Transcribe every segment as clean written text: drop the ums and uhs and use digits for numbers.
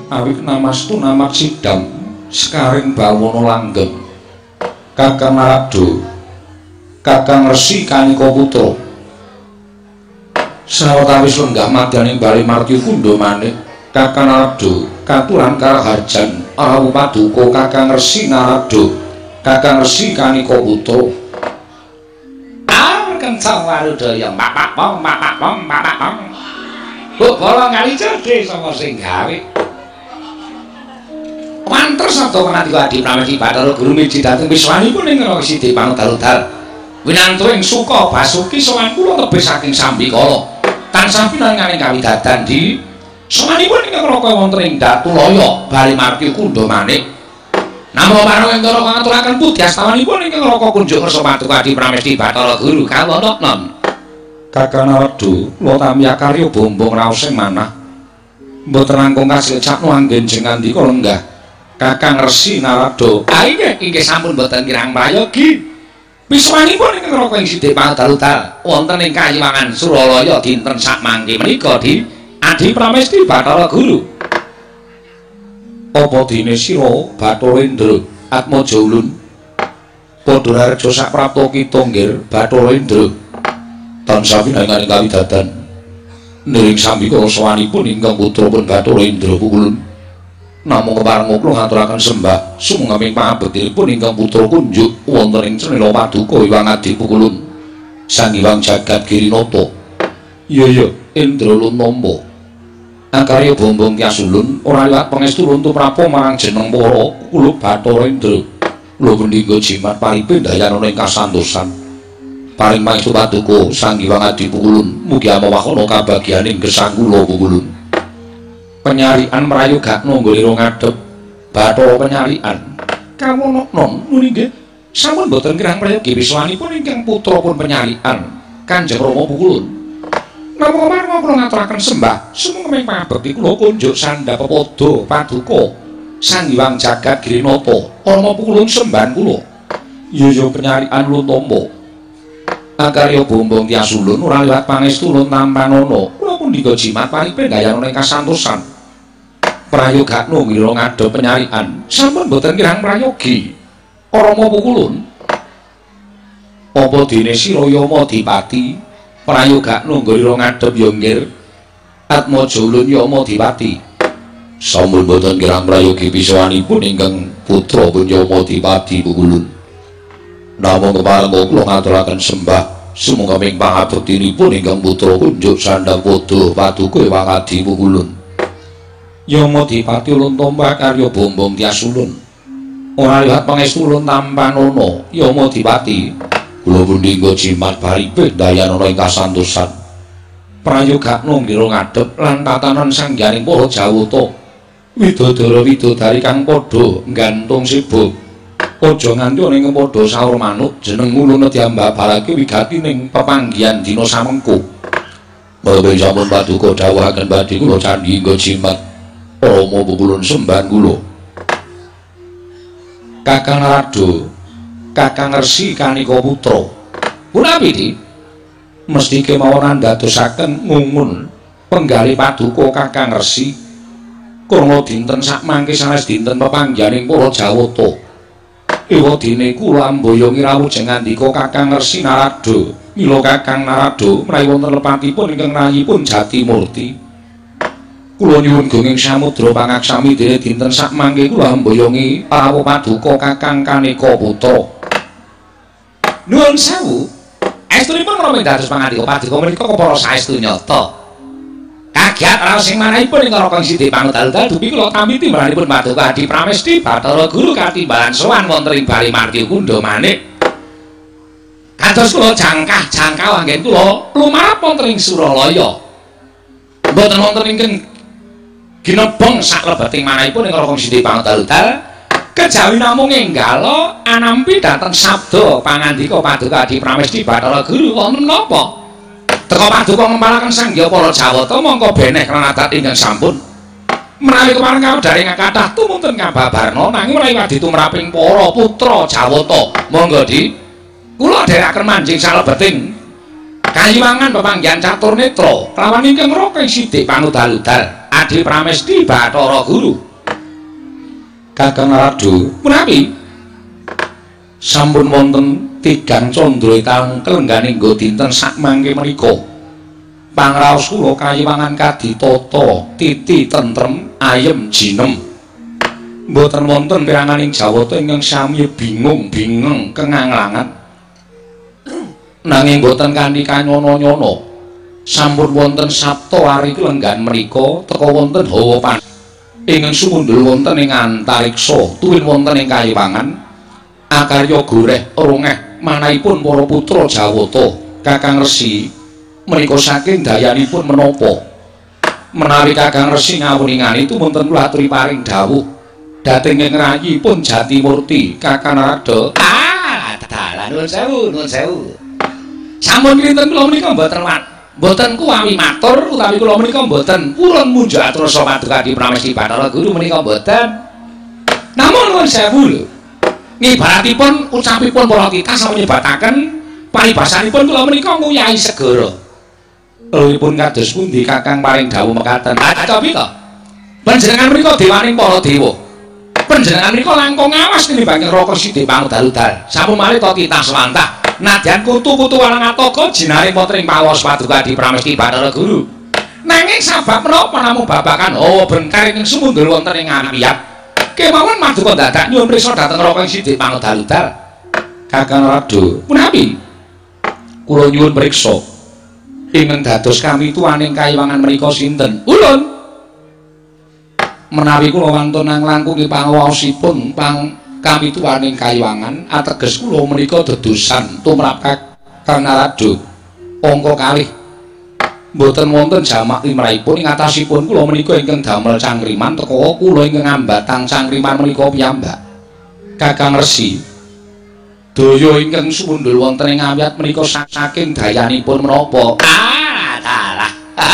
awit namastu namak sidam sekaring bawana langgeng Kakang Narado Kakang Resi Kanika Putra sawetawis lenggah madyaning Bali Martya Kundha Manik Kakang Narado katuran karaharjan awu paduka Kakang Resi Narado Kakang Resi Kanika Putra kencang warudaya bapak bong Buk bola kali cerdik sapa sing gawe Wanter sabda Panandika Adi Pramesti Bathara Guru miji dhateng wiswanipun ing Raka Sidhi Panudal-udal winanturing suka Basuki sowan kula tebih saking Sambikala tansah pinanganing kawidadan di sowanipun ing Raka wonten ing Datulaya Bali Martya Kundha Manik Namo Parangendara pangaturaken puji astawanipun ing Raka kunjuk kersa Paduka Adi Pramesti Bathara Guru kawonon Kakang Narado kula tamya karya bombong raos sing manah mboten langkung kasil capnu anggenjing ngandika lenggah Kakang Resi Narado inggih sampun mboten kirang prayogi wiswanipun ing Raka ing Sidhi Panudal-udal wonten ing Kayiwangan Suralaya dinten sakmangke menika di Adi Pramesti Bathara Guru apa dene sira Bathara Indra Atmaja Ulun padha reja sak prapta kita nggir Bathara Indra tansah pinanganing kawidadan niring Sambikala sawanipun ingkang putrapun Bathara Indra Pukulun namung keparenga kula ngaturaken sembah sumenging pangabektinipun ingkang putra kunjuk wonten ing Crenela Paduka Hyang Adi Pukulun Sang Hyang Jagat Girinata iya Indra Luntomba akarya bombong Tyas-Ulun ora liwat pangestu luntu prapo marang jeneng para kula Bathara Indra kula pendhingga jimat paripe dayanana ing kasantosan paring pangestu Paduka Sang Hyang Adi Pukulun mugi amawakana kabagyaning gesang kula Pukulun penyarian mrayogakna nggolira ngadhep Bathara penyarian kawono non muni nggih sampun boten kirang prayogi wiswanipun ingkang putrapun penyarian Kanjeng Rama Pukulun namung marang kula ngaturaken sembah sumenging pangabekti kula kunjuk sandhapada Paduka Sang Hyang Jagat Girinata Rama Pukulun sembahan kula iya penyarian Luntomba akarya bombong Tyas-Ulun ora liwat pangestu Lun Tampanana kula pundhika jimat paripe dayanana ing kasantosan prayogakna ngira ngadhep penyarian sampun boten kirang prayogi Rama Pukulun apa dene sira Yamadipati prayogakna ngira ngadhep ya nggir Atmaja Ulun Yamadipati sampun boten kirang prayogi pisawanipun ingkang putra pun Yamadipati Pukulun namung keparenga kula ngaturaken sembah sumenging pangabektinipun ingkang putra kunjuk sandhapada Paduka Hyang Adi Pukulun Yamadipati Luntomba karya bombong Tyas-Ulun ora liwat pangestu Lun Tampanana Yamadipati kula pundhingga jimat paripe dayanana ing kasantosan prayogakna ngira ngadhep lan tatanan sangyaning para Jawata widodara widodari kang padha nggantung sibuk aja nganti ana ing padha saur manuk jeneng nguluna diambabarake wigatining pepanggihan dina samengko menawi sampun Paduka dawuhaken badhe kula candhingga jimat Rama Pukulun sembahan kula Kakang Narado Kakang Resi Kanika Putra punapiti mesti kemawon ndadosaken ngungun penggalih Paduka Kakang Resi krana dinten sakmangke sanes dinten pepanggihaning para Jawata ewadene kula mboyongi rawujeng ngandika Kakang Resi Narado mila Kakang Narado menawi wonten lepatipun ingkang rayipun Jatimurti kula nyuwun gunging samudra pangaksami dene dinten sakmangke kula mboyongi rawuh Paduka Kakang Kanika Putra nuwun sewu estunipun menawi dados pangandika Paduka menika kepara saestu nyata kagiat raos sing manahipun ing Raka Sidhi Panudal-udal dupi kula tamiti maranipun Paduka Adi Pramesti Bathara Guru katimbalan sowan wonten ing Bali Martya Kundha Manik kados kula jangkah anggen kula lumarap wonten ing Suralaya mboten wonten ingkang ginebeng saklebeting manahipun ing Raka Sidhi Panudal-udal kejawi namung enggala anampi dhateng sabda pangandika Paduka Adi Pramesti Bathara Guru wonten napa teka Paduka ngempalaken sangya para Jawata mongko beneh krana adat ingkang sampun menawi kemareng kawedharing kathah tumunten kababarna nanging menawi wadi tumraping para putra Jawata monggo di kula dherekaken manjing salebeting Kayiwangan pepanggihan Catur Netra kelawan ingkang Raka Sidhi Panudal-udal Adi Pramesti Bathara Guru. Kakang Radu, punapi? Sampun wonten tigang candra ingkang kelengganing nggo dinten sak mangke menika. Pangraos kula kayiwangan kaditata, titi tentrem, ayem jinem. Mboten wonten piranganing jawata ingkang sami bingung-bingung kenganglangan. Nanging mboten kanthi kanyono-nyono. Sampun wonten sabta ari kelenggan menika teka wonten hawa panas. Ingkang sumundul wonten ing antariksa, tuwin wonten ing kayiwangan. Akarya goreh rongeh manahipun para putra Jawata Kakang Resi menika saking dayanipun menapa menawi Kakang Resi ngawuningan itu wonten kula aturi paring dawuh dhateng ing rayipun Jatimurti Kakang Rada dalan nuwun sewu sampun kinten kula menika mboten kuwami matur utawi kula menika mboten purun munjuk atursa paduka Adi Pramesti Bathara Guru menika mboten namun nuwun sewu lho ngibaratipun ucapipun para titah sampun nyebataken paribasanipun kula menika nguyahi segara. Lelipun kados pundi Kakang paring dawuh mekaten. Tapi to. Panjenengan menika dewaning para dewa. Panjenengan menika langkung awas tinimbang Raka Sidhe Pangudal-udal. Sampun malih to titah swantah. Nadyan kutu-kutu walang ataga jinaring wonten ing pawas paduka Adi Pramesti Bathara Guru. Nanging sabab menapa namung babakan hawa bengkar ing sumundul wonten ing ambiyat. Kemawon maduka dadak nyuwun prisa dhateng Raka Sidhe Pangudal-udal. Kakang Radu, punapi? Kula nyuwun priksa. Ingkang dados kamituwaning kayiwangan menika sinten? Ulun. Menawi kula wantun nglangkungi pangaosipun kamituwaning kayiwangan, ateges kula menika dedosan tumrap Kakang Radu. Angka kalih. Mboten wonten jamak limrahipun ing atasipun kula menika ingkang damel cangkriman teka kula ingkang ambatang cangkriman menika piyambak. Kakang Resi daya ingkang sumundul wonten ing ambiyat menika saking dayanipun menapa? Dalah.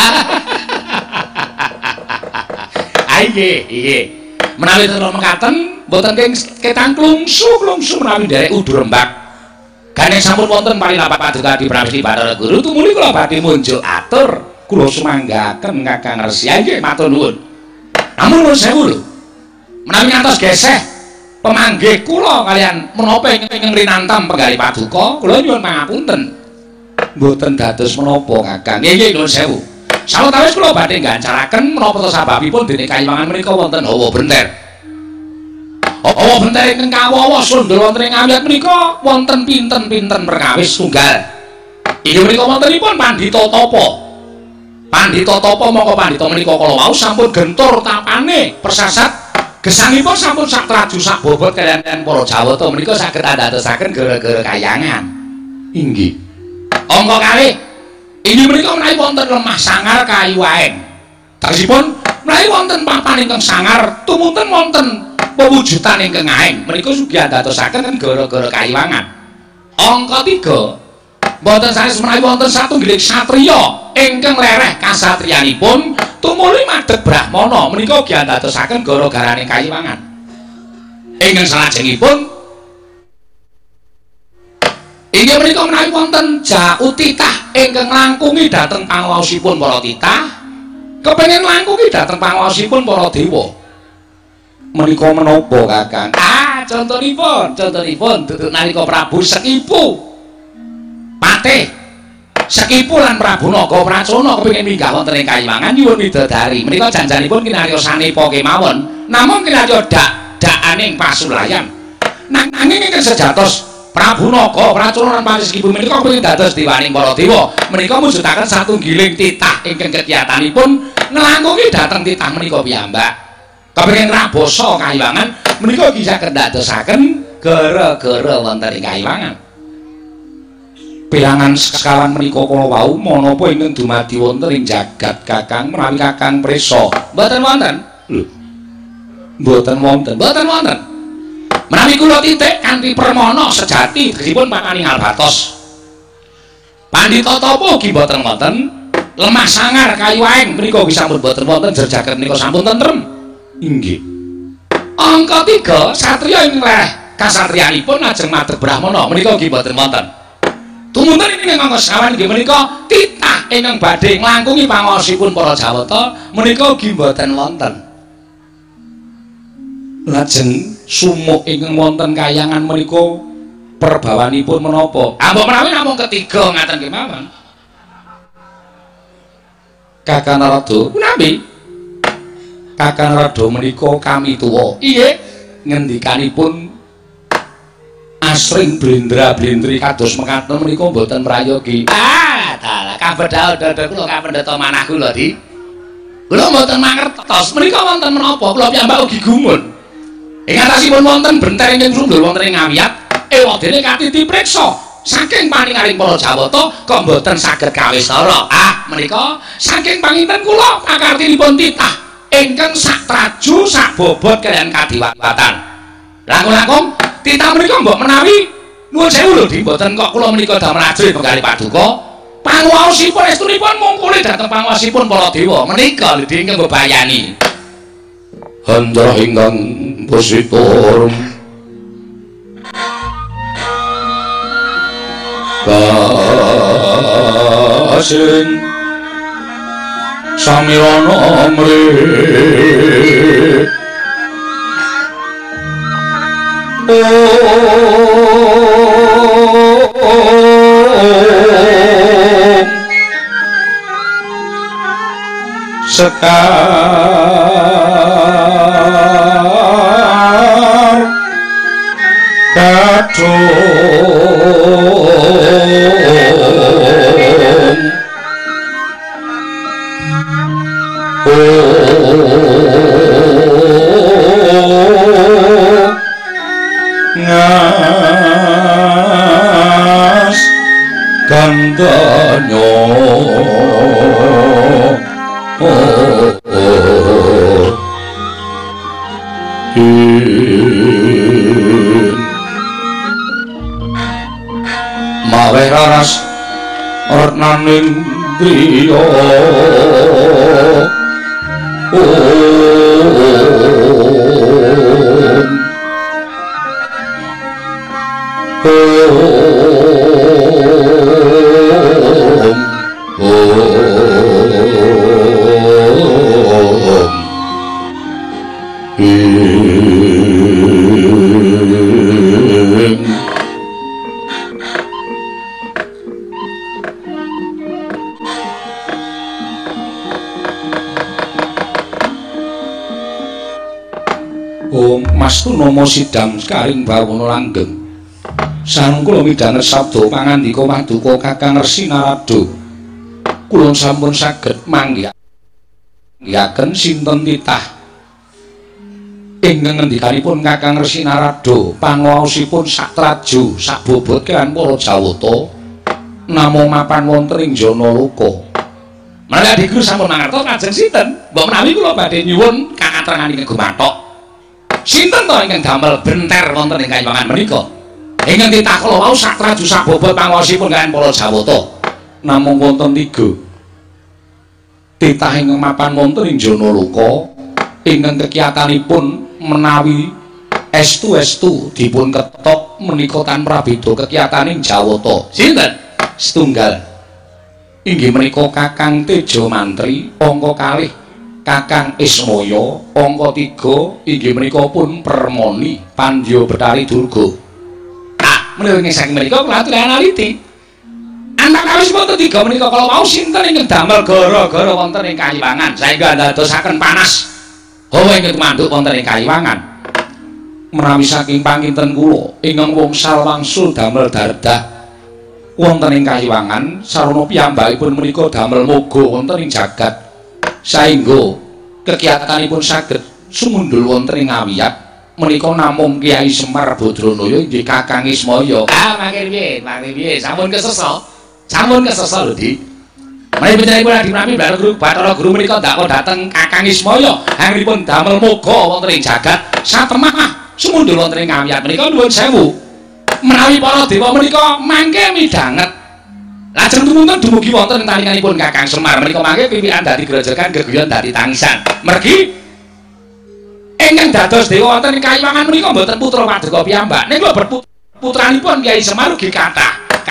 Nggih. Menawi kula mekaten mboten ketang klungsu menawi nderek udur rembak. Gane sampun wonten parilapat paduka Adi Pramesti Bathara Guru tumuli kula badhe munjuk atur kula sumanggaken Kakang Resi nggih matur nuwun. Namun nuwun sewu lho. Menawi ngantos geseh pemanggih kula kalian menapa ingkang rinantam penggalih paduka kula nyuwun pangapunten. Mboten dados menapa Kakang. Nggih nuwun sewu. Sawetawis kula badhe gancaraken menapa to sababipun dene kayiwangan menika wonten hawa benter. Hawa benter ingkang kawawa sundul wonten ing ambiyat menika wonten pinten-pinten perkawis tunggal. Inggih menika wontenipun Pandhita Tapa. Pandhita Tapa mongko pandhita menika kala wau sampun gentur tapane persasat gesangipun sampun sak traju sak bobot kaliyan para Jawata menika saged andadosaken gara-gara kayangan. Inggih. Angka kalih. Inggih menika menawi wonten lemah sangar kayu waeng. Tegesipun menawi wonten papan ingkang sangar tumuntun wonten pewujudan ingkang aeng menika sugih andadosaken gara-gara kayiwangan. Angka 3 mboten sanes menawi wonten satunggiling satriya ingkang lereh kasatriyanipun tumuli madhep Brahmana menika ugi andadosaken gara-garane kayiwangan. Ingkang salajengipun inggih menika menawi wonten Jautitah ingkang langkungi dhateng pangaosipun para titah kepengin langkungi dhateng pangaosipun para dewa. Menika menapa Kakang? Contonipun duduk nalika Prabu Sekipu Patih Sekipu lan Prabu Nagapracana kepengin minggah wonten ing kayiwangan nyuwun widodari. Menika janjanipun kinaryosanipun kemawon. Namung kinarya dak-dakaning pasulayan. Nanging ingkang sejatos Prabu Nagapracana lan Patih Sekipu menika kepengin dados dewaning para dewa. Menika mujudaken satunggiling titah ingkang kegiatanipun nglangkungi dhateng titah menika piyambak. Kepengin rabosa kayiwangan menika ugi saged ndadosaken gara-gara wonten ing kayiwangan. Pirangan sekawan menika kala wau menapa ingkang dumadi wonten ing jagat Kakang menawi Kakang prisa. Mboten wonten. Lho. Mboten wonten. Menawi kula titik kanthi permana sejati tegesipun pakaning albatos. Pandhita Tapa ugi mboten wonten. Lemah sangar kayu waeng menika ugi sampun mboten wonten jer jagat menika sampun tentrem. Inggih. Angka 3 satriya ing leh kasatriyanipun lajeng madhep Brahmana menika ugi mboten wonten. Tumunten ing nganggo sawan nggih menika titah ingkang badhe nglangkungi pangaosipun para Jawata menika ugi boten wonten. Lajeng sumuk ingkang wonten kayangan menika perbawanipun menapa? Mbok menawi namung ketiga ngaten kemawon. Kakang Narada, punapi? Kakang Narada menika kami tuwa. Inggih, ngendikanipun asring blendra-blendri kados mekaten menika mboten prayogi. Dalah kabedhal dada kula kapendhata manah kula di. Kula mboten mangertos menika wonten menapa kula piyambak ugi gumun. Ing atasipun wonten benter ingkang sundul wonten ing ngawiyat ewadene katiti priksa saking paningaring para Jawata kok mboten saged kawistara. Menika saking panginten kula pakartinipun titah ingkang sak traju sak bobot kaliyan kadiwatan. Langkung-langkung titah menika mbok menawi nuwun sewu lho Di mboten kok kula menika damel ajrih penggalih paduka. Panguwasipun estunipun mungkule dhateng panguwasipun para dewa menika lho Di ingkang mbebayani. Handra ingkang positor kasing samirana mrih sekar ngas gandanya mawe raras ornaning driya Mastu nama sidang karing bawana langgeng. Sareng kula midhanget sabda pangandika paduka Kakang Resi Narada. Kula sampun saged manggihaken sinten titah ingkang ngendikanipun Kakang Resi Narada panguwasipun sak traju sak bobot kaliyan para Jawata namung mapan wonten ing Janaloka. Menawi Adikru sampun mangertos lajeng sinten? Mbok menawi kula badhe nyuwun kakatrenganing Gumathok. Sinten to ingkang damel benter wonten ing Kayuwangan menika? Ingkang titah kala wau sak traju sak bobot panguwasipun kaliyan para Jawata. Namung wonten 3. Titah ingkang mapan wonten ing Janaloka ingkang kekiyatanipun menawi estu-estu dipun ketok menika tanpa beda kekiyataning Jawata. Sinten? Setunggal. Inggih menika Kakang Teja Mantri, angka kalih Kakang Ismaya, angka 3 inggih menika pun Permoni Pandya Betari Durga. Menawi saking menika kula aturi analiti. Antawis wonten 3 menika kala wau sinten ingkang damel gara-gara wonten ing Kayuwangan saengga ndadosaken panas hawa ingkang mandhuk wonten ing Kayuwangan. Menawi saking panginten kula ingkang wangsul wangsul damel dardah wonten ing Kayuwangan sarana piyambakipun menika damel moga wonten ing jagat. Saengga kegiatanipun saged sumundul wonten ing ngawiyat menika namung Kyai Semar Badranaya inggih Kakang Ismaya. Mangke piye sampun kesesa lho Di. Menawi panjenenganipun Adi Prami Bathara Guru menika ndakon dhateng Kakang Ismaya anggenipun damel moga wonten ing jagat satemah sumundul wonten ing ngawiyat menika nuwun sewu menawi para dewa menika mangke midhanget. Lajeng tumunten dumugi wonten ing talinganipun Kakang Semar menika mangke pipikan dadi grejekan geguyon dadi tangisan. Mergi ingkang dados dewa wonten ing Kayuwangan menika mboten putra Paduka piyambak. Ning lho putranipun Kyai Semar ugi kathah.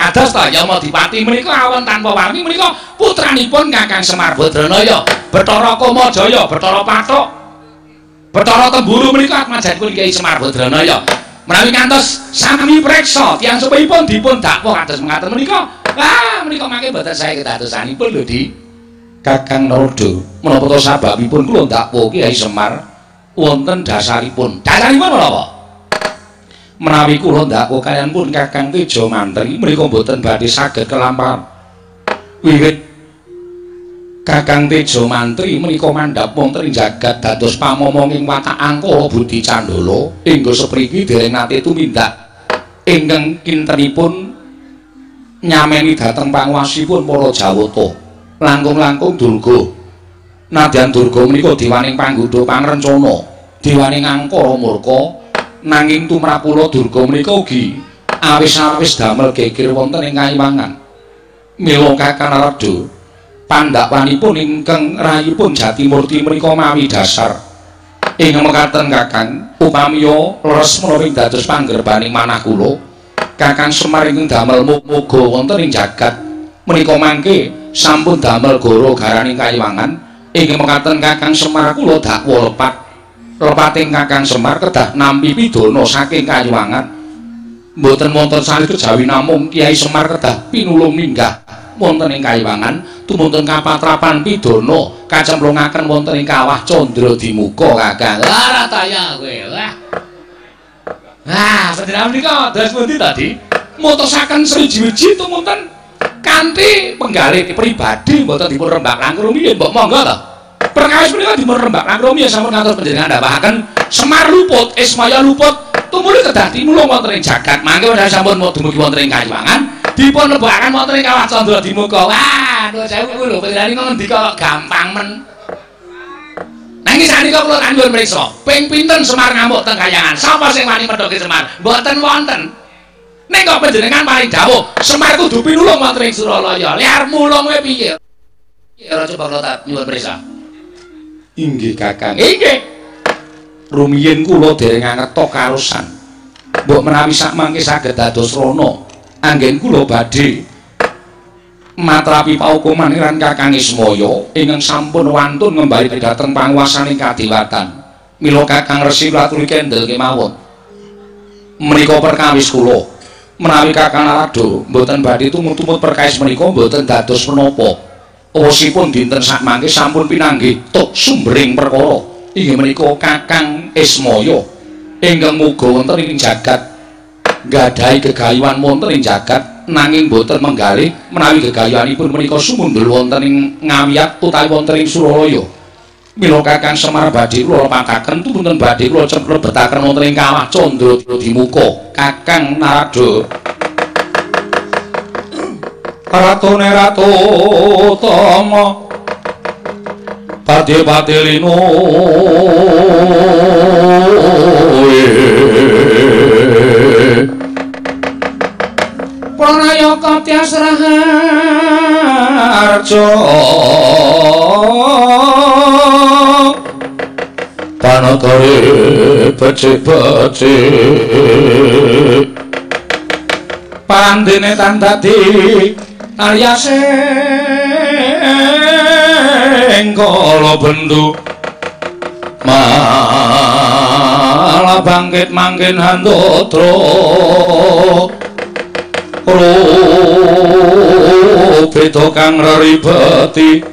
kados ta Yamadipati menika awan tanpa warni menika putranipun Kakang Semar Badranaya Bathara Kamajaya Bathara Pathuk Bathara Temburu menika atmajanipun Kyai Semar Badranaya menawi kantos sami preksa tiyang sepuhipun dipun dakwa kados mengaten menika menika mangke boten sae kedadosanipun lho Di Kakang Narada menapa to sababipun kula dakwa Kyai Semar wonten dasaripun menapa menawi kula ndakwa kaliyan pun Kakang Teja Mantri menika boten badhe saged kelampar wiwit Kakang Teja Mantri menika mandhap wonten ing jagat dados pamomonging watak Angkara Budi Candala ingga sepriki dereng nate tumindak ingkang kintenipun nyameni dhateng panguwasipun para Jawata langkung-langkung Durga nadyan Durga menika dewaning panggodha pangrencana dewaning Angkara murka nanging tumrapula Durga menika ugi awis-awis damel geger wonten ing Kaiwangan mila Kakang Narada pandhapanipun ingkang rayipun Jatimurti menika mawi dasar ing mekaten Kakang upamiya leres menawa dados panggerbaning manah kula Kakang Semar ingkang damel muga wonten ing jagat menika mangke sampun damel goro garaning Kaiwangan ing mekaten Kakang Semar kula dakwa lepating Kakang Semar kedah nampi pidana saking Kaiwangan mboten wonten salih kejawi namung Kyai Semar kedah pinulung minggah wonten ing Kaiwangan tumunten kapatrapan pidana kacemplungaken wonten ing kawah Candradimuka Kakang rataya kowe panjenengan menika dados pundi tadi mutusaken sriji-wiji tumunten kanthi penggalih pribadi mboten dipun rembak langkung rumiyin mbok monggo ta perkawis menika dipun rembak langkung rumiyin sampun ngantos panjenengan ndawahaken Semar luput Ismaya luput tumuli kedah timulung wonten ing jagat mangke menawi sampun dumugi wonten ing Kaiwangan dipun lebakaken wonten ing kawah Candradimuka nuwun sewu lho panjenengan ngendika gampang men nanging sanika kula nyuwun mriksa ping pinten Semar ngamuk teng Kahyangan sapa sing wani medhoke Semar mboten wonten nek kok panjenengan paling dawuh Semar kudu pinulung wonten ing Suralaya liar mulung kowe piye ora coba kula tak nyuwun mriksa inggih Kakang inggih rumiyin kula dereng ngertos karosan mbok menawi sak mangke saged dados rana anggen kula badhe matrapi paukuman ran Kakang Ismaya ingkang sampun wantun ngembali dhateng panguwasaning kadewatan mila Kakang Resi aturi kendel kemawon menika perkawis kula menawi Kakang Narada mboten badhe tumut-tumut perkawis menika mboten dados menapa awasipun dinten sak mangke sampun pinanggih tuk sumbering perkara inggih menika Kakang Ismaya ingkang muga wonten ing jagat nggadahi gegayuhan wonten ing jagat nanging boten menggalih menawi gegayuhanipun menika sumundul wonten ing Ngawiyat utawi wonten ing Suralaya mila Kakang Semar badhe kula pakaken tumunten badhe kula cemplebetaken wonten ing kawah Candradimuka Kakang Narada Ratone Ratu Tama Pati-pati lino Pranayaka Tyas Raharja Panatare becik-becik Pandene tan dadi alyasing kala bendu malah bangkit mangkin handatra beda kang reribeti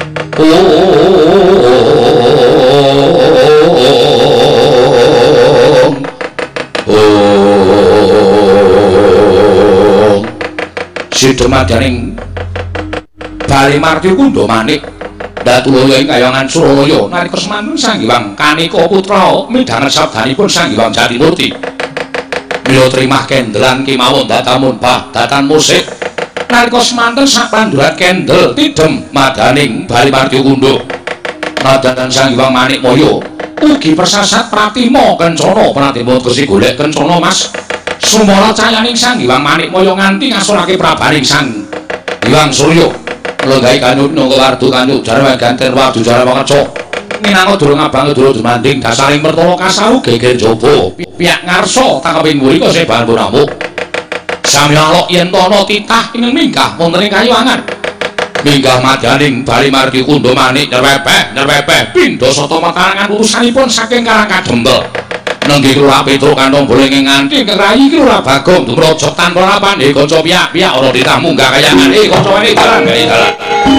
Sidemadaning Bali Marti Kundha Manik datulaya ing Kahyangan Suralaya nalika semanten Sang Hyang Kanika putra midhanget sabdanipun Sang Hyang Jatimurti mila trimah kendelan kemawon datamun bah datan musik nalika semanten sapanduran kendel tidhem madaning Bali Marti Kundha nadadan Sang Hyang Manik Maya ugi persasat pratima kencana pratima gesi golek kencana Mas sumara cayaning Sang Hyang Manik Maya nganti ngasulake prabaning Sang Hyang Surya lenggai kanyut nunggu wardu kanyut jarwa ganten wardu jarwa kaca minangka durung abang durung demanding dasaring pertolo kasaru geger jobo pihak ngarso tangkaping muri kok sebahan punamuk Samyalok yen tono titah ing minggah wonten ing kayuwangan. Minggah madyaning bali margi kundha manik nyerwepeh pindha sata mekarangan utusanipun saking Karang Kadempel. Nenggi Lurah Petruk kantong boleh nganti ngrayi iki Lurah Bagong dumraja tanpa lapan kanca piyak-piyak ana ditah munggah kayangan kanca wani dalan gawe dalan.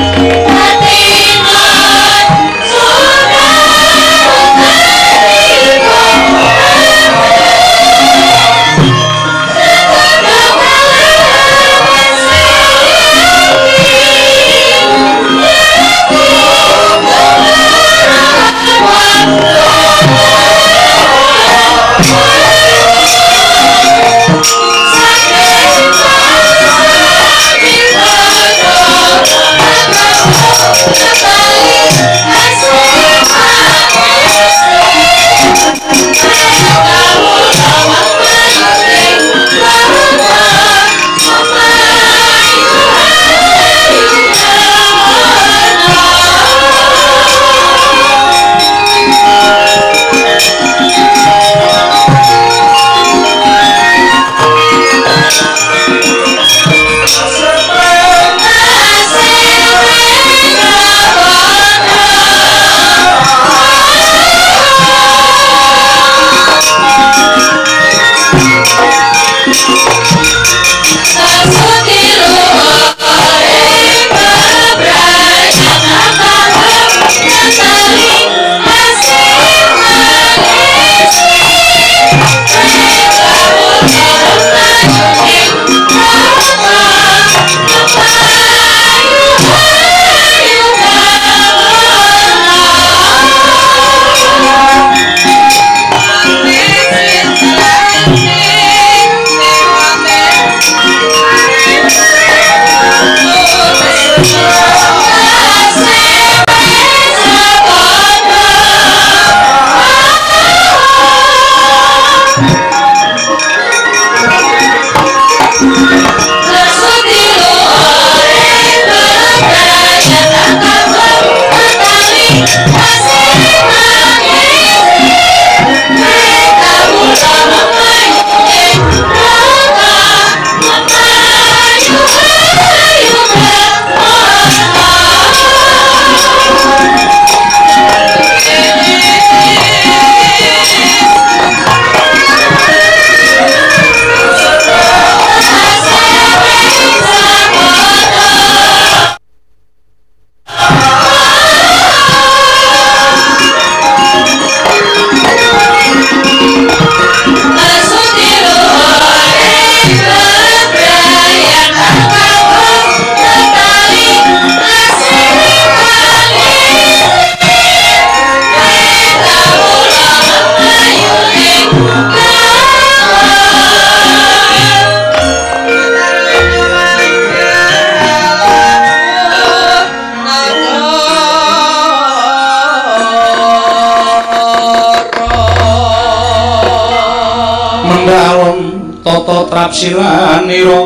Trapsilanira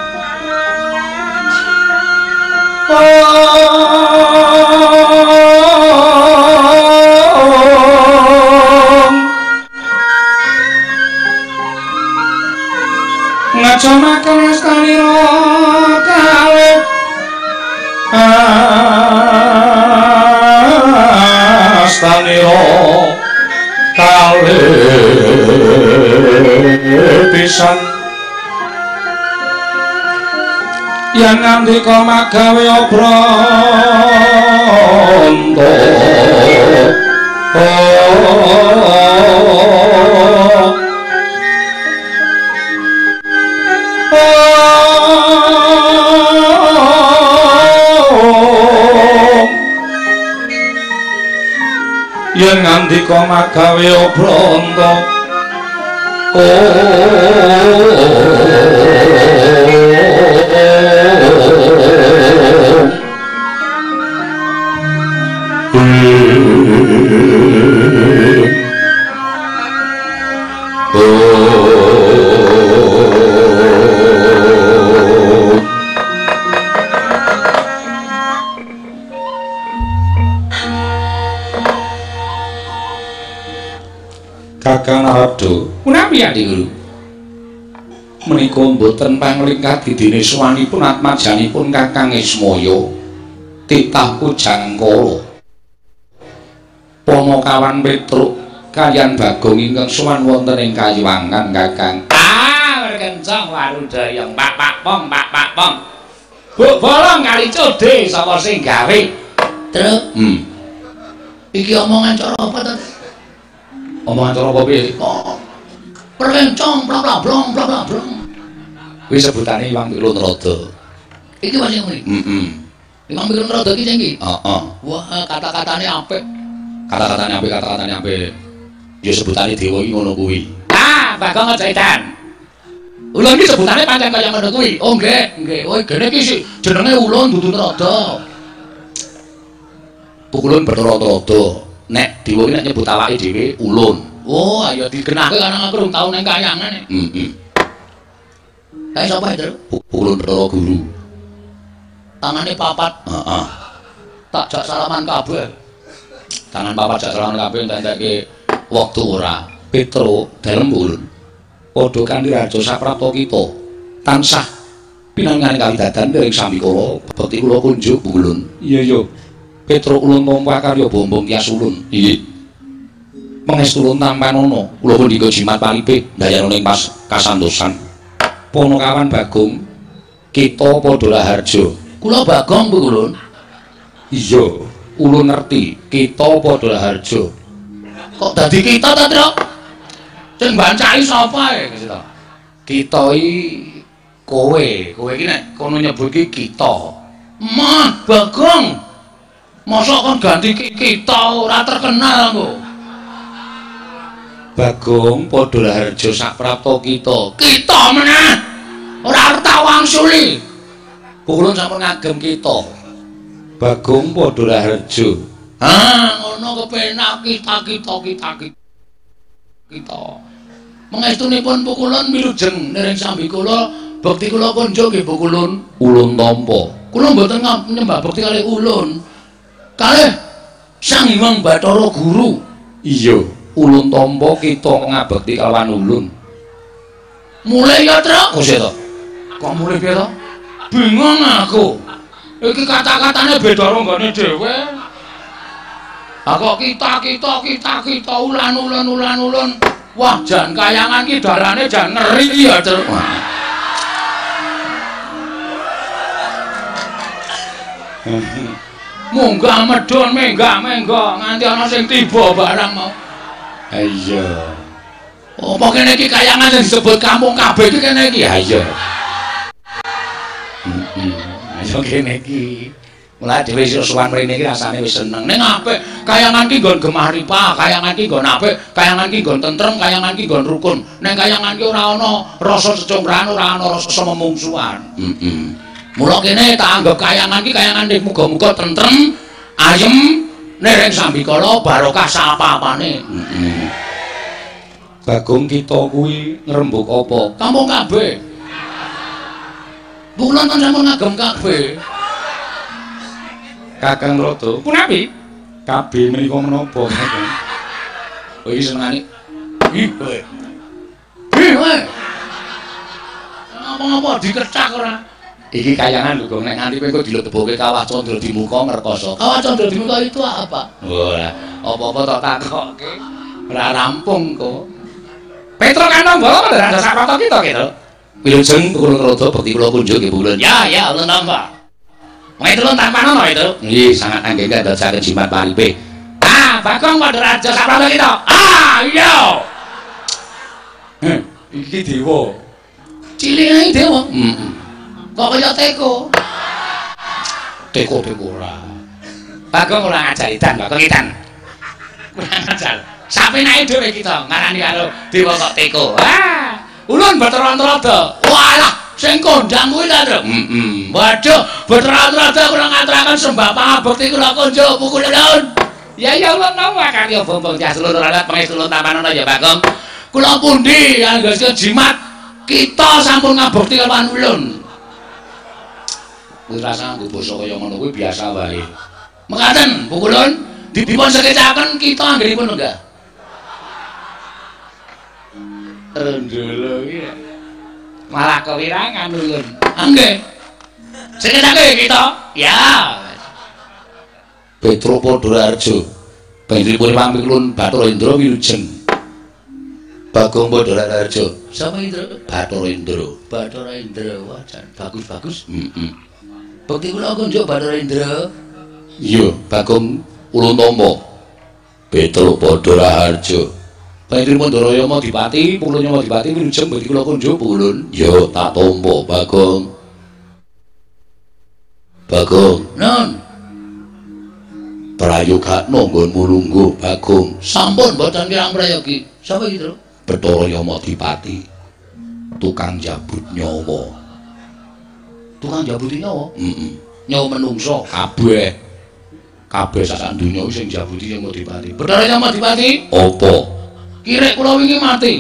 ngajanaken astanira kalih astanira kalih pisan yang ngandika magawe obranta yang ngandika magawe obranta Kakang Narada. Menawi Adi Guru? Menika mboten panglingkah didene suwanipun atmajanipun Kakang Ismaya titah Pujangkala. Panakawan Petruk kaliyan Bagong ingkang sowan wonten ing Kayiwangan Kakang. Kencang warudaya Pak Pong. Bu bolong kali code sapa sing gawe? Truk. Iki omongan cara apa to? Omongan cara apa piye? Perlencong bla bla blong. Kuwi sebutane Iwang Pilun Rada. Iki wis ngene. Iwang Pilun Rada iki sing iki? Heeh. Wah, kata-katane apik. Kata-katane apik. Ya sebutane dewa iki ngono kuwi. Bagong aja edan. Ulun iki sebutane pancen kaya ngono kuwi. Oh nggih. Oh gene iki jenenge Ulun dudu Rada. Pukulun Bathara Rada. Nek dewa iki nek nyebut awake dhewe Ulun. Oh, ayo dikenake karena aku rung tau nang kayangan. Kae sapa itu? Pukulun Bathara Guru. Tangane papat. Heeh. Tak jak salaman kabeh. Tangan papat jak salaman kabeh entek wektu ora. Petruk dalem Ulun. Padha kanthi Raja Saprapta kita tansah pinanganing kawidadan ing Sambikala bekti kula kunjuk Ulun. Iya. Petruk Ulun nampa karya bombong Tyas Ulun. Nggih. Pangestu Ulun tampanana kula punika jimat palipe ndayana ing pas kasantosan. Panakawan Bagong kita padha laharja. Kula Bagong Bu Ulun. Iya, Ulun ngerti kita padha laharja. Kok dadi kita ta, Tru? Sing bancai sapa e? Kita iki kowe iki nek kono nyebut iki kita. Mah Bagong. Mosok kon ganti kita ora terkenal kok. Bagong padha laharja saprapta kita. Kita meneh. Ora tau wangsuli. Kulun sampun ngagem kita. Bagong padha laharja. Ngono kepenak kita. Mengestunipun Pukulun wilujeng nering Sambikala bekti kula konjuk nggih Pukulun Ulun tampa. Kula mboten nyembah bekti kalih Ulun. Kalih Sang Hyang Bathara Guru. Iya, Ulun tampa kita ngabekti kalawan Ulun. Mulai ya, Tru. Kok to? Kok mulai piye to? Bingung aku. Iki kata-katane beda karo nggone dhewe. Kok kita ulan. Wah, jan kayangan ki darane jan ngeri ya, Tru. Munggah medhun menggah nganti ana sing tiba barang mau. Iya. Apa kene iki kayangan sing disebut kampung kabeh iki kene iki? Ha iya. Ayo kene iki. Mulai dhewe isih suwan mrene iki rasane wis seneng. Ning apik, kayangan ki nggon gemah ripah, kayangan ki nggon apik, kayangan ki nggon tentrem, kayangan ki nggon rukun. Ning kayangan ki ora ana rasa cecongkrahan, ora ana rasa memungsuhan. Mula kene tak anggap kayangan ki kayangan ning muga-muga tentrem, ayem, nering Sambikala barokah sapapane. Bagong kita kuwi ngrembug apa? Kampung kabeh. Bulan kan sampun ngagem kabeh. Kakang Rada, punapi? Kabeh menika menapa, Kakang? Oh iki senengane. Ih, kowe. Apa-apa dikecak ora? Iki kayangan lho, Gong, nek nganti kowe dilebokke Kawah Candra di muka ngrekoso. Kawah Candra di muka itu apa? Ora, apa-apa tak takokke. Ora rampung kok. Petruk Kantong Bala Raja Saprapta kita gitu. Wilujeng Pukulun Rada bekti kula kunjuk nggih Pukulun. Ya, Ulun nampa. Ulun tampanono itu. Nggih, sangat anggih dadosaken jimat paripe. Bagong padha Raja Saprapta kita. Iya. Iki dewa. Cilik ae dewa. Kok kaya teko. Teko ora. Bagong ora ngajari dan Bagong edan. Kurang ajar. Sapenake dhewe kita ngarani karo dewa kok teko. Ulun Bathara Rada. Walah, sing kondang kuwi ta, Tru? Waduh, Bathara Rada kula ngaturaken sembah pangabekti kula kunjuk Pukulun. Ya Ulun nampa karya bombong Tyas Ulun ora pangestu Ulun tampanana ya, Bagong. Kula pundi anggesken jimat kita sampun ngabekti kalawan Ulun. Kuwi rasane nggo basa kaya ngono kuwi biasa wae. Mekaten, Pukulun, dipun sekecaken kita anggenipun enggak? Rendolo iki. Malah kewirangan ulun. Nggih. Seketake kita. Ya. Petro Padharjo. Panjenenganipun pamilun Bathara Indra wilujeng. Bagong Padharjo. Sapa Indra? Bathara Indra. Bathara Indra. Wah, bagus-bagus. Bekti kula kunjuk Bathara Indra. Iya, Bagong Uluntomo. Petro Padharjo. Panjenenganipun Darayama Dipati, Pulunnyama Dipati wilujeng bekti kula kunjuk Pulun. Ya, tak tampa Bagong. Bagong. Non. Prayogakno nggonmu lungguh Bagong. Sampun mboten kirang prayogi. Sapa iki, Tru? Bathara Yama Dipati. Tukang jabut nyawa. Tukang jabut nyawa? Nyawa menungso kabeh. Kabeh sak donya sing jabuti Yama Dipati. Bathara Yama Dipati? Apa? Kirek kula wingi mati.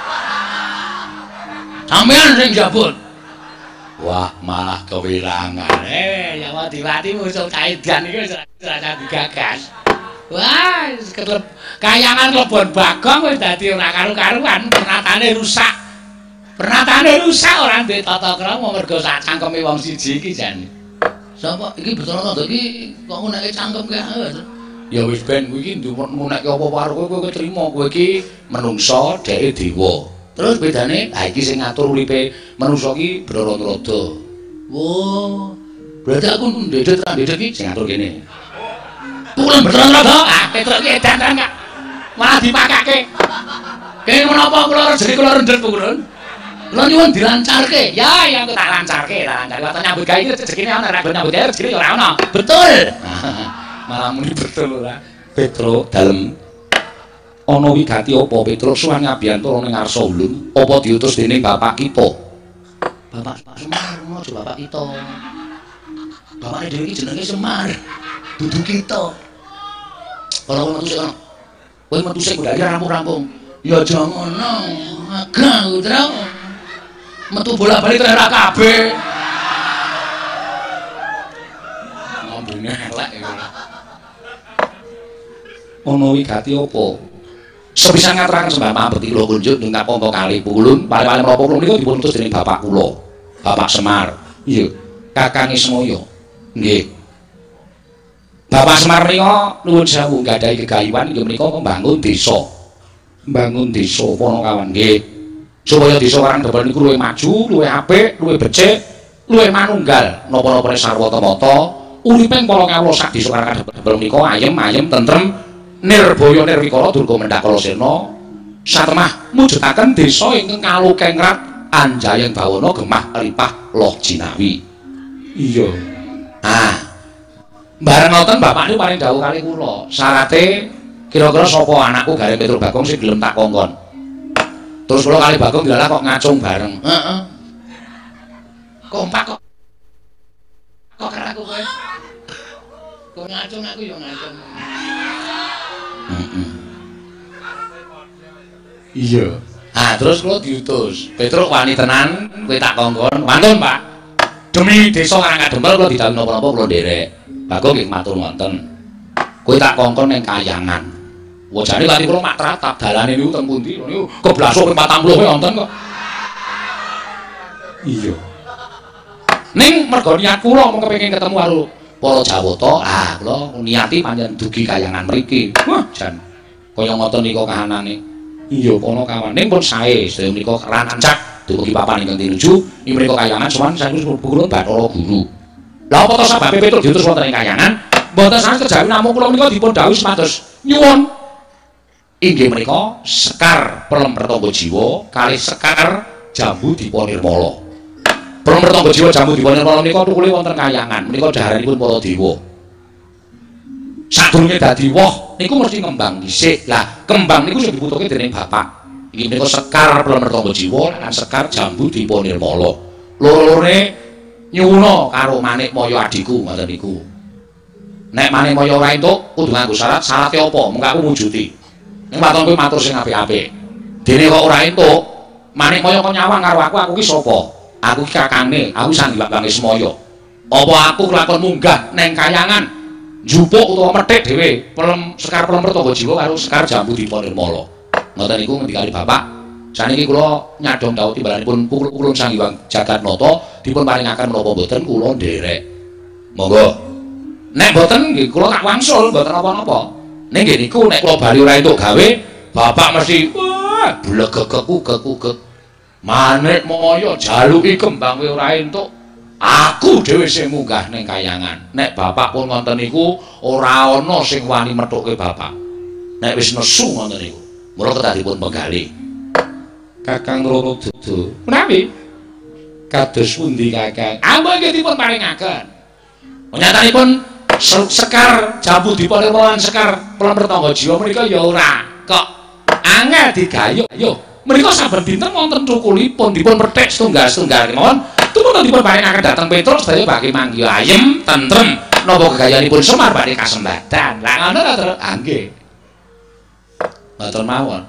Sampeyan sing jabut. Wah, malah kewirangan. Yama Dipati musuh kaidan iki wis ora digagas. Wah, kayangan Klebon Bagong wis dadi ora karu-karuan, pernatane rusak. Pernatane rusak ora duwe tata krama mergo sak cangkeme wong siji iki jan. Sapa iki Bathara Kandha iki kok nguneke cangkemke? Ya wis ben kowe iki nguneke apa-apa karo kowe trima kowe iki menungsa dheke dewa. Terus bedane ha iki sing ngatur uripe manungsa iki Brarata. Wo, berarti aku ndedet ra ndedet iki sing ngatur kene. Pulun Brarata. Ah, Petruk iki edan enggak. Malah dipakake. Kene menapa kula rejeki kula rendet pulun? Kula nyuwun dilancarke. Ya, aku tak lancarke, tak lancarke. Waktu nyambut gawe iki rezekine ana, ra nyambut gawe rezekine ora ana. Betul. Malah muni betul ora. Petruk dalem ana wigati apa Petruk suwan ngabiyantara ning ngarsa ulun apa diutus dening bapak kita? Bapak Semar, aja bapak kita. Bapake dhewe iki jenenge Semar. Dudu kita. Kalau metu sik ana. Kowe metu sik udah rampung-rampung. Ya aja ngono. Agak Utra. Metu bola-bali ora kabeh. Ngombene elek iki. Ana wigati apa? Sepisan ngaturaken sembah bekti kula kunjuk ing Kapangka Kali Pulun, pale-pale menapa kula menika dipun utus dening bapak kula, Bapak Semar. Iya, Kakang Ismaya. Nggih. Bapak Semar menika nuwun sewu nggadahi gegayuhan inggih menika membangun desa. Membangun desa Panakawan nggih. Supaya desa Karangdepan niku luwih maju, luwih apik, luwih becik, luwih manunggal napa-napane sarwa tamata. Uriping para kawula sak desa Karangdepan menika ayem-ayem tentrem nirbaya nirwikara durga mendakala sena satemah mujudaken desa ingkang kalukengrat anjayeng bawana gemah lipah loh jinawi. Iya. Ah. Bareng ngoten bapak niku paring dawuh kali kula. Syarate kira-kira sapa anakku gare Petruk Bagong sing gelem tak kongkon. Terus kula kali Bagong dilalah kok ngacung bareng. Heeh. Kompak kok. Kok karo aku kowe? Kok ngacung aku ya ngacung. Iya. Ah, terus kula diutus. Petruk wani tenan, kowe tak kongkon. Mantun, Pak. Demi desa Karangdempel kula didhawuhi napa-napa kula nderek. Bagong nggih matur wonten. Kowe tak kongkon ning Kayangan. Wajane lali kula mak tratap dalane niku teng pundi? Niku keblasok ping 40 wonten kok. Iya. Ning mergo niat kula mung kepengin ketemu karo para Jawata, ah kula niati pancen dugi Kayangan mriki. Wah, jan kaya ngoten nika kahanane. Iya, kono kawan. Ning pun sae, sedaya menika rancak dumugi papan ingkang tinuju, ing mriku Kayangan sowan saking Guru Bathara Guru. Lah apa to sababe Petruk diutus wonten ing Kayangan? Mboten sanes kejawi namung kula menika dipun dawuh supados nyuwun inggih menika Sekar Prempertangga Jiwa kalih Sekar Jambu Dipanirmala. Prempertangga Jiwa Jambu Dipanirmala menika tukule wonten Kayangan. Menika daharanipun para dewa. Sadurunge dadi woh niku mesti ngembang dhisik. Lah, kembang niku sing dibutuhke dening bapak. Inggih menika Sekar Prempertangga Jiwa lan Sekar Jambu Dipanirmala. Loro-lorone nyuwuna karo Manikmaya adhiku ngoten niku. Nek Manikmaya ora entuk kudu nganggo syarat. Syarate apa? Mengko aku mujuti. Ning waton kowe matur sing apik-apik. Dene kok ora entuk, Manikmaya kok nyawang karo aku ki sapa? Aku ki kakange, aku Sandiwangge Semaya. Apa aku kelakon munggah neng Kayangan, njupuk utawa methik dhewe Sekar Prempertangga Jiwa karo Sekar Jambu Dipanirmala. Ngoten niku ngendikane bapak Saniki kula nyadong dawuh timbalanipun pukul-pukulun Sang Hyang Jagatnata dipun paringaken menapa mboten kula nderek. Monggo. Nek mboten nggih kula tak wangsul mboten apa-apa. Ning nggih niku nek kula bali ora entuk gawe, bapak mesti wah blegegek. Manik moyo jaluki kembang kowe ora entuk. Aku dhewe sing munggah ning kayangan. Nek bapak pun ngoten niku ora ana sing wani methuke bapak. Nek wis nesu ngoten niku. Mula kedadipun penggalih. Kakang Roro Dudu. Menawi kados pundi Kakang? Ampun nggih dipun paringaken. Nyatanipun sekar jambu dipun lan sekar pelamar tangga jiwa menika ya ora kok angel digayuh. Yo, menika saben dinten wonten cukulipun dipun methik setunggal-setunggal kemawon. Tupun dipun paringaken dhateng Petrus sedaya badhe manggi ayem, tentrem napa gegayanipun Semar badhe kasembatan. Lah ngono ta, Tru? Nggih. Matur mawon.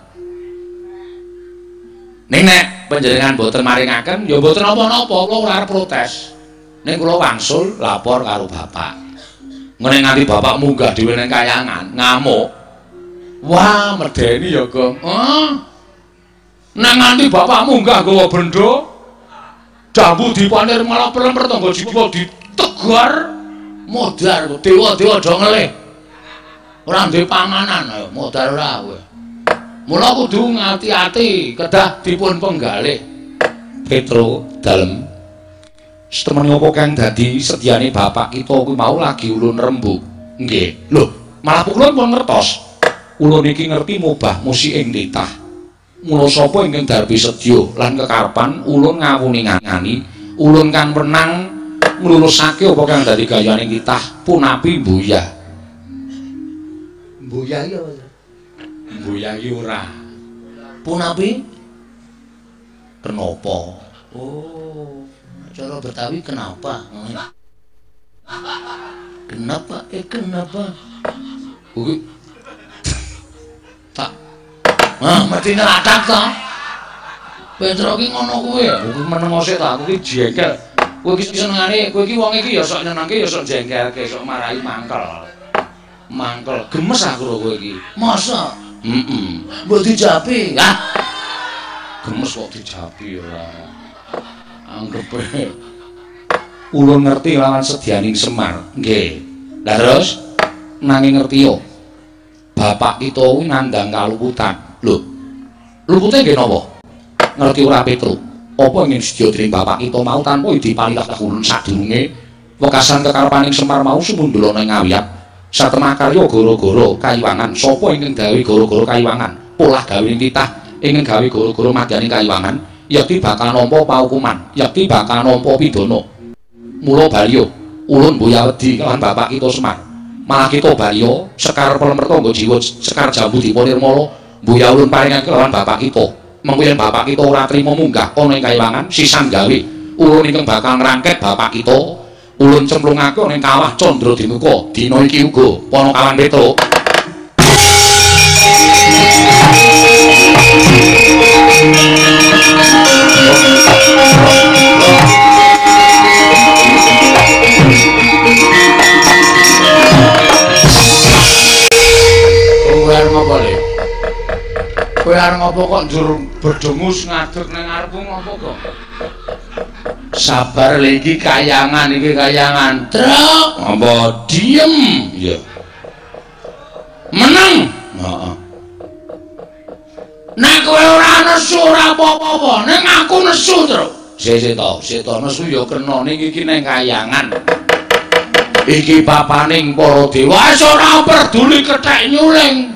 Ning nek panjenengan boten maringaken ya boten napa-napa, kula ora arep protes. Ning kula wangsul lapor karo bapak. Ngene nganti bapak munggah dhewe ning kayangan, ngamuk. Wah, medeni ya, Gong. Nek nganti bapak munggah gawa bendho, jambu dipanir malah pelemper tangga jiwa ditegar modar dewa-dewa do ngelih. Ora ndek panganan ayo modar ora kowe. Mula kudu ngati-ati kedah dipun penggalih. Petro dalem. Setemene apa kang dadi sedyane bapak kita kuwi mau lagi ulun rembug. Nggih. Lho, malah kula pun ngertos. Ulun iki ngerti mubah musik ing titah. Mula sapa ingkang darbi sedya lan kekarepan ulun ngawuni-ngani, ulun kan wenang nglulusake apa kang dadi gayaning titah punapi mbuyah. Mbuyah ya. Mbuyah iki ora. Punapi? Kenapa? Oh, cara Betawi kenapa? Kenapa? Kenapa? Tak. Mesti neradak ta. Petro ki ngono kuwi. Kuwi meneng sik ta, kuwi jengkel. Kowe iki senengane, kowe iki wong iki ya sok nyenengke ya sok jengkelke, sok marahi mangkel. Mangkel, gemes aku karo kowe iki. Masa? Mbok dijapi. Ah. Gemes kok dijapi ora. Anggepe. Ulun ngerti lawan sedyaning Semar. Nggih. Lah terus nanging ngerti yo. Bapak kita kuwi nandhang kaluputan. Lho. Lupute nggih napa? Ngerti ora Petro? Apa ingin sedya dening bapak kita mau tanpa dipalilah ulun sadurunge wekasan kekarepaning Semar mau sumundula ning Ngawiyat. Satemah karya gara-gara kayiwangan. Sapa ingkang gawe gara-gara kayiwangan? Polah gawe ing titah ingkang gawe gara-gara madyaning kayiwangan, yakti bakal nampa paukuman, yakti bakal nampa pidana. Mula baliya ulun mboya wedi kelawan bapak kita Semar. Malah kita baliya sekar pelemper tangga jiwa, sekar jambu dipunirmala, mboya ulun paringake kelawan bapak kita. Mengko yen bapak kita ora trima munggah ana ing kayiwangan, sisan gawe ulun ingkang bakal ngrangket bapak kita. Ulun cemplungake ning kawah Candra Dimuka dina iki uga pana kawan Petro. Kowe arep ngopo le? Kowe arep ngopo kok njur berdengus ngadeg ning ngarepmu ngopo kok? Sabar lagi kayangan iki kayangan. Truk apa diem ya. Meneng. Heeh. Nek kowe ora nesu ora apa-apa, ning aku nesu, Truk. Sik to nesu ya kena ning iki ning kayangan. Iki papaning para dewa ora peduli kethek nyuling.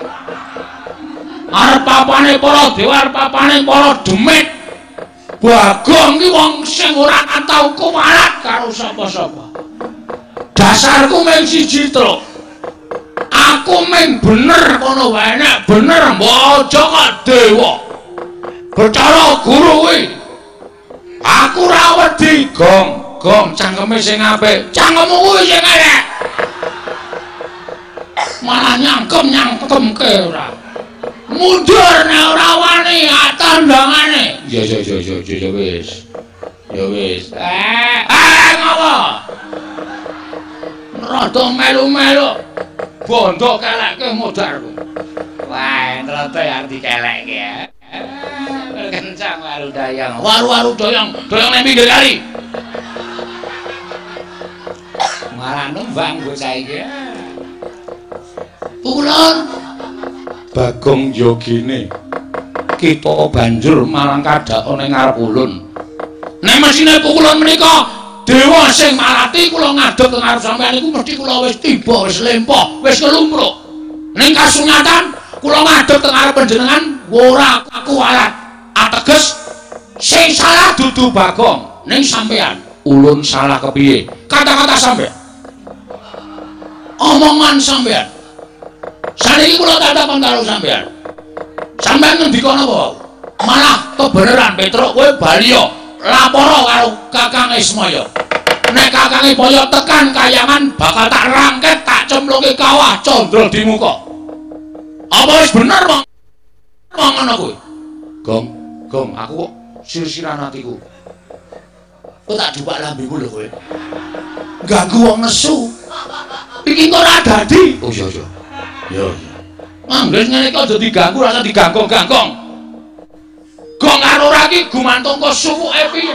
Arep papane para dewa, arep papane para demit. Bagong ki wong sing ora tau kuwalat karo sapa-sapa. Dasarku mung siji, Truk. Aku mung bener kono wae, nek bener mbok aja kok dewa. Bicara guru kuwi. Aku ora wedi, Gong cangkeme sing apik. Cangkemmu kuwi sing elek. Malah nyangkem-nyangkemke ora. Mundur nek ora wani tandangane. Ya wis. Ya wis. Ngopo? Rada melu-melu. Bondo kelekke modar. Wah, ternyata yang dikelekke ya. Kencang waru dayang. Waru doyong nang pinggir kali. Malah nembang bocah iki. Pukulon. Bagong yogine. Kita banjur marang kadhak ning ngarep ulun. Nek mesine pukulon menika dewa sing malati kula ngadeg teng ngarep sampeyan iku mesti kula wis tiba, wis lempoh, wis kelumpruk. Ning kasunyatan kula ngadeg teng ngarep panjenengan ora kuwalat. Ateges sing salah dudu Bagong, ning sampeyan. Ulun salah kepiye? Kata-kata sampeyan. Omongan sampeyan. Saniki kula tatapan karo sampeyan. Sampeyan ngendika napa? Malah kebeneran Petruk kowe baliya laporo karo Kakang Ismaya. Nek Kakang Ismaya tekan kayangan bakal tak rangket tak cemplungke kawah Candra Dimuka. Apa wis bener mong ngono kuwi? Gong, aku kok sir-siran atiku. Kok tak jupak lambemu lho kowe. Ganggu wong nesu. Iki kok ora dadi. Oh iya. Yo. Mangges ngene kok aja diganggu, rasa digangkong-gangkong. Gong karo ora iki gumantung kok suwuke piye.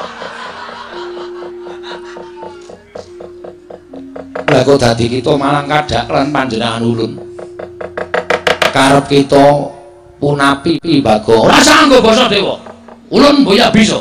Lah kok dadi kita malang kadhak lan panjenengan ulun. Karep kita punapi Bagong. Ora sanggo basa dewa. Ulun mboya bisa.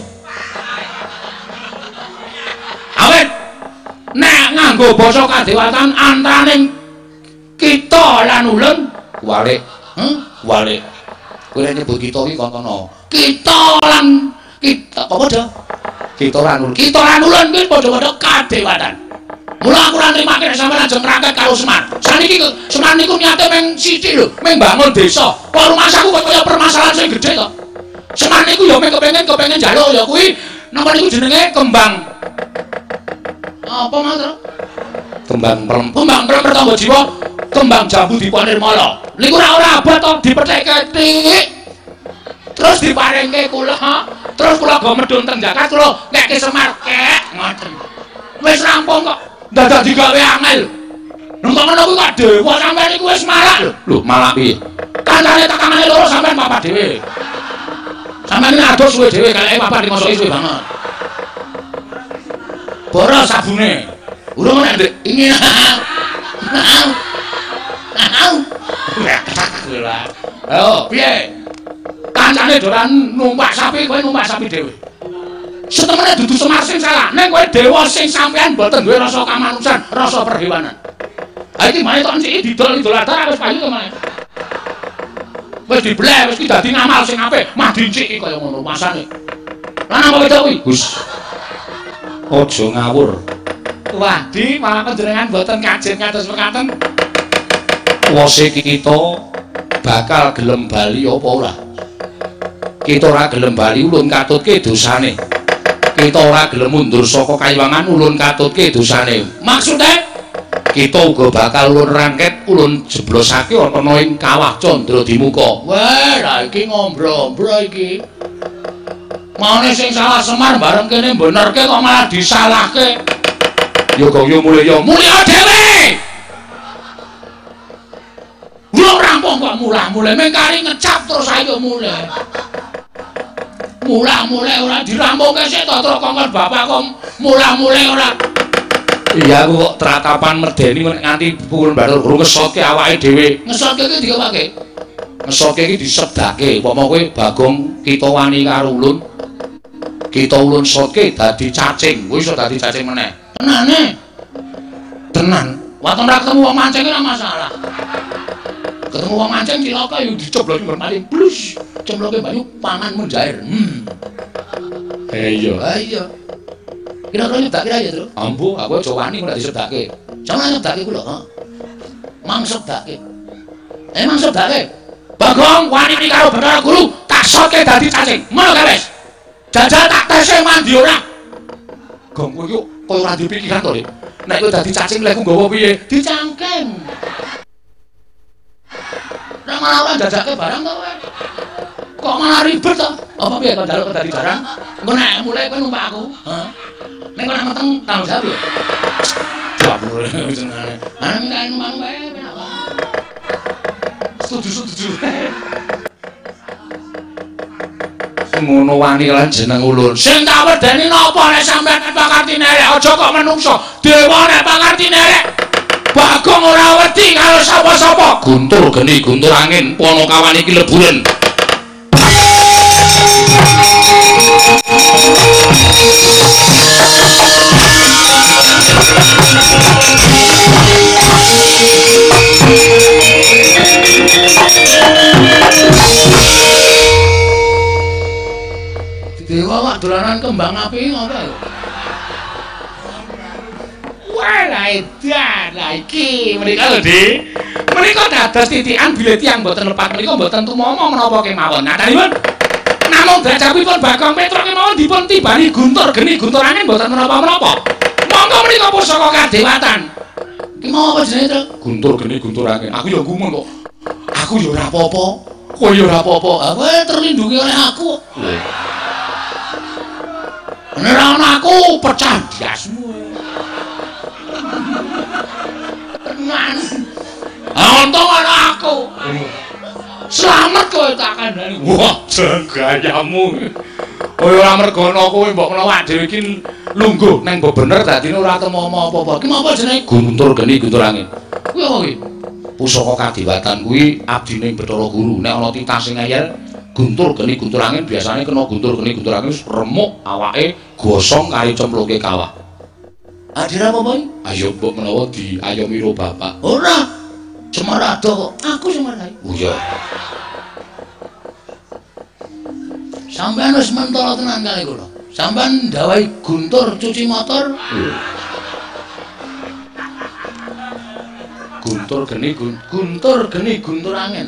Awet nek nganggo basa kadewatan antaraning kita lan ulun walik. Walik. Kowe nyebut kita iki kono. Kita lan kita apa padha? Kita lan ulun kuwi padha-padha kadewatan. Mula aku ora nrimake nek sampeyan ajeng ngrangket karo Semar. Saniki Semar niku niate meng sithik lho, meng bangun desa. Kok rumahku kaya permasalahan sing gedhe to. Semar niku ya meng kepengin njaluk ya kuwi napa niku jenenge kembang. Apa matur? Kembang pertamba jiwa, kembang jambu dipanirmala. Niku ora abot to dipetheke tik. Terus diparingke kula, terus kula go medhun teng Jakarta kula nekke Semar kek ngoten. Wis rampung kok. Dadak digawe angel. Nang ngono kuwi kok dewa sampeyan iku wis malak lho. Lho, malak piye? Kancane takangane loro sampeyan papat dhewe. Sampeyan ngados suwe dhewe kaleke papat dimosoki suwe banget. Boros sabune. Urung nek Ndek ingin. Ayo, piye? Kancane dolan numpak sapi, kowe numpak sapi dhewe. Setemene dudu Semar sing salah, ning kowe dewa sing sampean mboten duwe rasa kamanusan, rasa perhewanan. Ha iki mane tok nciki didol-idolatar wis payu to mane. Wis dibleh, wis ki dadi ngamal sing apik, mah dinciki kaya ngono masane. Lan apa wedok kuwi? Gus. Aja ngawur. Wadi malah panjenengan mboten kajen kados mekaten. Wose kita bakal gelem bali apa ora? Kita ora gelem bali ulun katutke dosane. Kita ora gelem mundur saka kayiwangan ulun katutke dosane. Maksude kita uga bakal ulun rangket ulun jeblosake ana ing kawah Candra Dimuka. Wah, la iki ngombro-ombro iki. Maune sing salah Semar bareng kene benerke kok malah disalahke. Yo kok yo mulya dhewe. Wong rampung kok mulah-mulih meng kari ngecap terus ayo mulih. Mulah-mulih ora dirampungke sik to terus kongkon bapak kok mulah-mulih ora. Iya aku kok tratapan medeni nganti pukul batur guru ngesotke awake dhewe. Ngesotke iki dikepake. Ngesotke iki disedake. Upama kowe Bagong kita wani karo ulun. Kita ulun sotke dadi cacing. Kowe iso dadi cacing meneh. Tenane. Tenan. Waton ra ketemu wong mancing ora masalah. Ketemu wong mancing cilaka yo dicobloki bermaling blus. Cemloke banyu pangan menjair. Iya. Kira-kira nyedake aja, Tru. Ambu, aku aja wani kok disedake. Jangan nyedake kula, Mang sedake. Mang sedake. Bagong wani iki karo Bathara Guru, tak soke dadi cacing. Ngono kae wis. Jajal tak tese mandi ora. Gong kowe yo koyo ora dipikiran to, Dik. Nek kowe dadi cacing lek nggawa piye? Dicangkem. Ora malah ora jajake barang to kowe. Kok malah ribet to? Apa piye kok njaluk dadi barang? Engko nek mulai kowe numpak aku, nek ora meteng tanggung jawab ya. Jawab jenenge. Nang numpak wae kenapa? Setuju. Ngono wani lan jeneng ulun. Sing tak wedeni napa nek sampeyan nek pakartine rek aja kok menungso. Dewa nek pakartine rek. Bagong ora wedi karo sapa-sapa. Guntur geni guntur angin Panakawan iki leburen. Dewa wak dolanan kembang api ngopo lho. Wah, edan lah iki menika lho, Dik. Menika dados titikan bilih tiyang boten lepat menika boten tumama menapa kemawon. Natanipun namung dajapipun Bagong Petruk kemawon dipun tibani guntur geni guntur angin boten menapa-menapa. Monggo menika pusaka kadewatan. Ki mau apa jenenge, Truk? Guntur geni guntur angin. Aku ya gumun kok. Aku ya ora apa-apa. Kok ya ora apa-apa. Kowe terlindungi oleh aku. Bener ana aku pecah diasmu. Tenan. Untung ana aku. Slamet kowe tak kandhani. Wah, gayamu. Kowe ora mergono kowe mbok kelawak dhewe iki lungguh nang bener dadine ora temu apa-apa. Ki apa jenenge? Guntur geni guntur angin. Kuwi apa kuwi? Pusaka kadewatan kuwi abdine Bathara Guru. Nek ana titah sing ngeyel guntur geni guntur angin biasane kena guntur geni guntur angin remuk awake gosong kari cempluke kawah. Adira apa iki? Ayo mbok menawa diayomi ro bapak. Ora. Semarado kok. Aku semarai. Oh iya. Sampeyan wis mentolo tenan kali kula. Sampeyan ndawahi guntur cuci motor. Guntur geni guntur angin.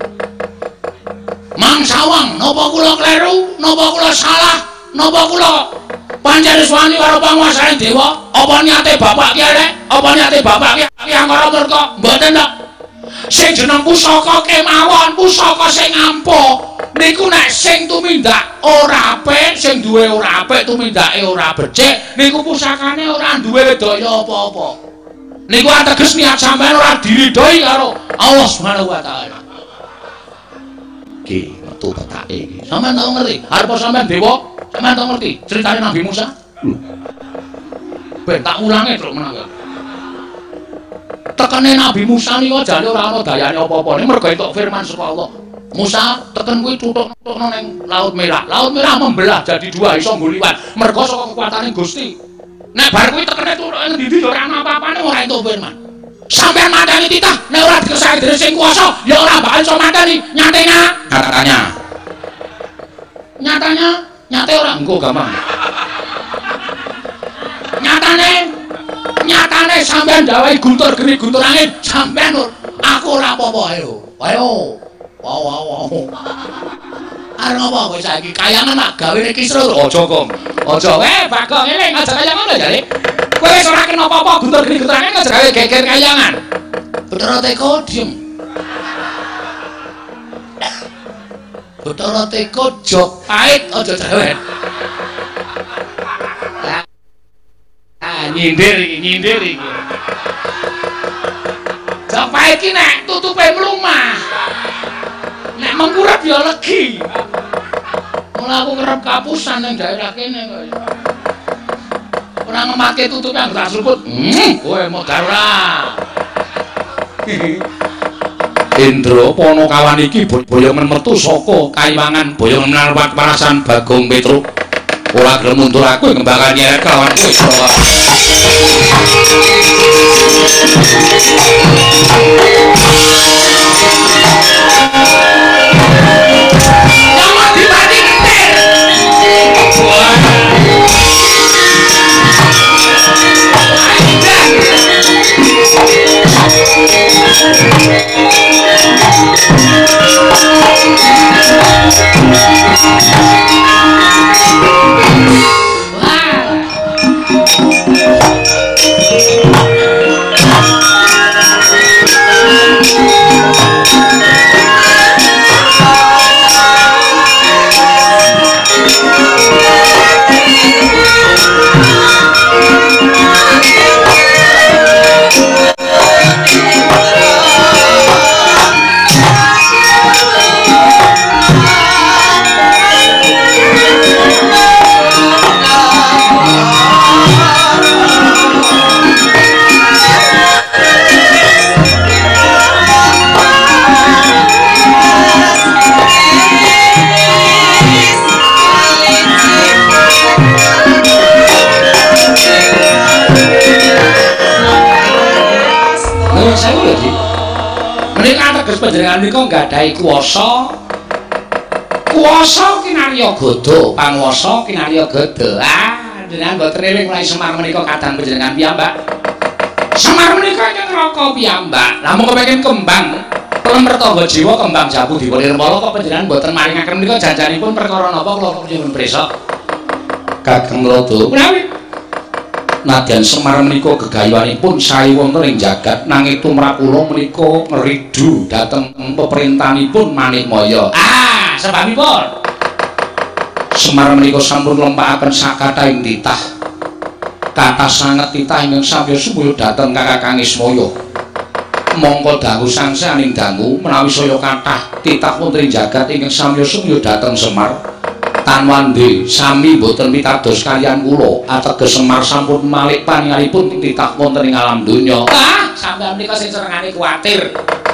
Mang sawang, napa kula kleru, napa kula salah, napa kula pancen wani karo panguasane dewa? Apa niate bapak ki arek? Apa niate bapak ki angkara murka? Mboten tok. Sing jeneng pusaka kemawon, pusaka sing ampuh. Niku nek sing tumindak ora apik, sing duwe ora apik, tumindake ora becik, niku pusakane ora duwe daya apa-apa. Niku ateges niat sampean ora diridhoi karo Allah Subhanahu wa taala. Ki metu petake iki. Sampeyan tau ngerti? Arep sampeyan dewa, sampeyan tau ngerti ceritane Nabi Musa? Ben tak ulange truk menang. Tekene Nabi Musa niku jane ora ana dayane apa-apa. Ning mergo entuk firman saka Allah. Musa teken kuwi tutuk-tutukno ning Laut Merah. Laut Merah membelah jadi dua iso nggo liwat. Mergo saka kekuatane Gusti. Nek bar kuwi tekene tutuk ning ndi ora ana apa-apane ora entuk firman. Sampeyan mateni titah nek ora dikersake dening sing kuwasa ya ora bakal iso mateni. Nyate ora engko gampang. Nyatane sampeyan ndawahi guntur geni guntur angin sampeyan aku ora apa-apa ayo. Wow. Arep apa kowe saiki kayangan mak gawene kisru. Aja kok. Aja Bagong eling aja kayangan lho jare. Kowe wis ora kena apa-apa guntur geni guntur angin aja gawe geger kayangan. Bathara Teka diem. Bathara Teka jog pait aja cerewet. Nyindir iki. Jog pait iki nek tutupe mlumah. Nek mengkurep ya legi. Mula aku kerep kapusan ning daerah kene kok. Ora ngemake tutupe anggere seruput. Kowe modar ora. Indra Panakawan iki boyongan metu saka Kaiwangan boyongan menarwat parasan Bagong Petruk. Ora gelem mundur aku ngembangan nyerek kelawan kowe Surawa. Nyawa dibati ngetir. Wah. panjenengan menika nggadahi kuwasa kinarya gada, panguwasa kinarya gada. Jenengan boten eling mulai Semar menika kadang panjenengan piyambak. Semar menika ingkang raka piyambak. Lamun kepengin kembang Pelemertangga jiwa kembang jabu dipun irmala kok panjenengan boten maringaken menika janjanipun perkara napa kula nyuwun prisa. Kakang Rada. Menawi nadyan Semar menika gegayuhanipun sae wonten ing jagat nanging tumrap kula menika ngridu dhateng peperintahanipun Manikmaya. Sebabipun Semar menika sampun nglampahakaken sakathahing titah. Kathah sanget titah ingkang samya sumaya dhateng Kakang Ismaya. Mongko dangu sangsaning dangu menawi saya kathah titah wonten ing jagat ingkang samya sumaya dhateng Semar. Tanwande sami boten pitados kaliyan kula ateges Semar sampun malik paningalipun titah wonten ing alam donya. Sampeyan menika sing serengane kuwatir.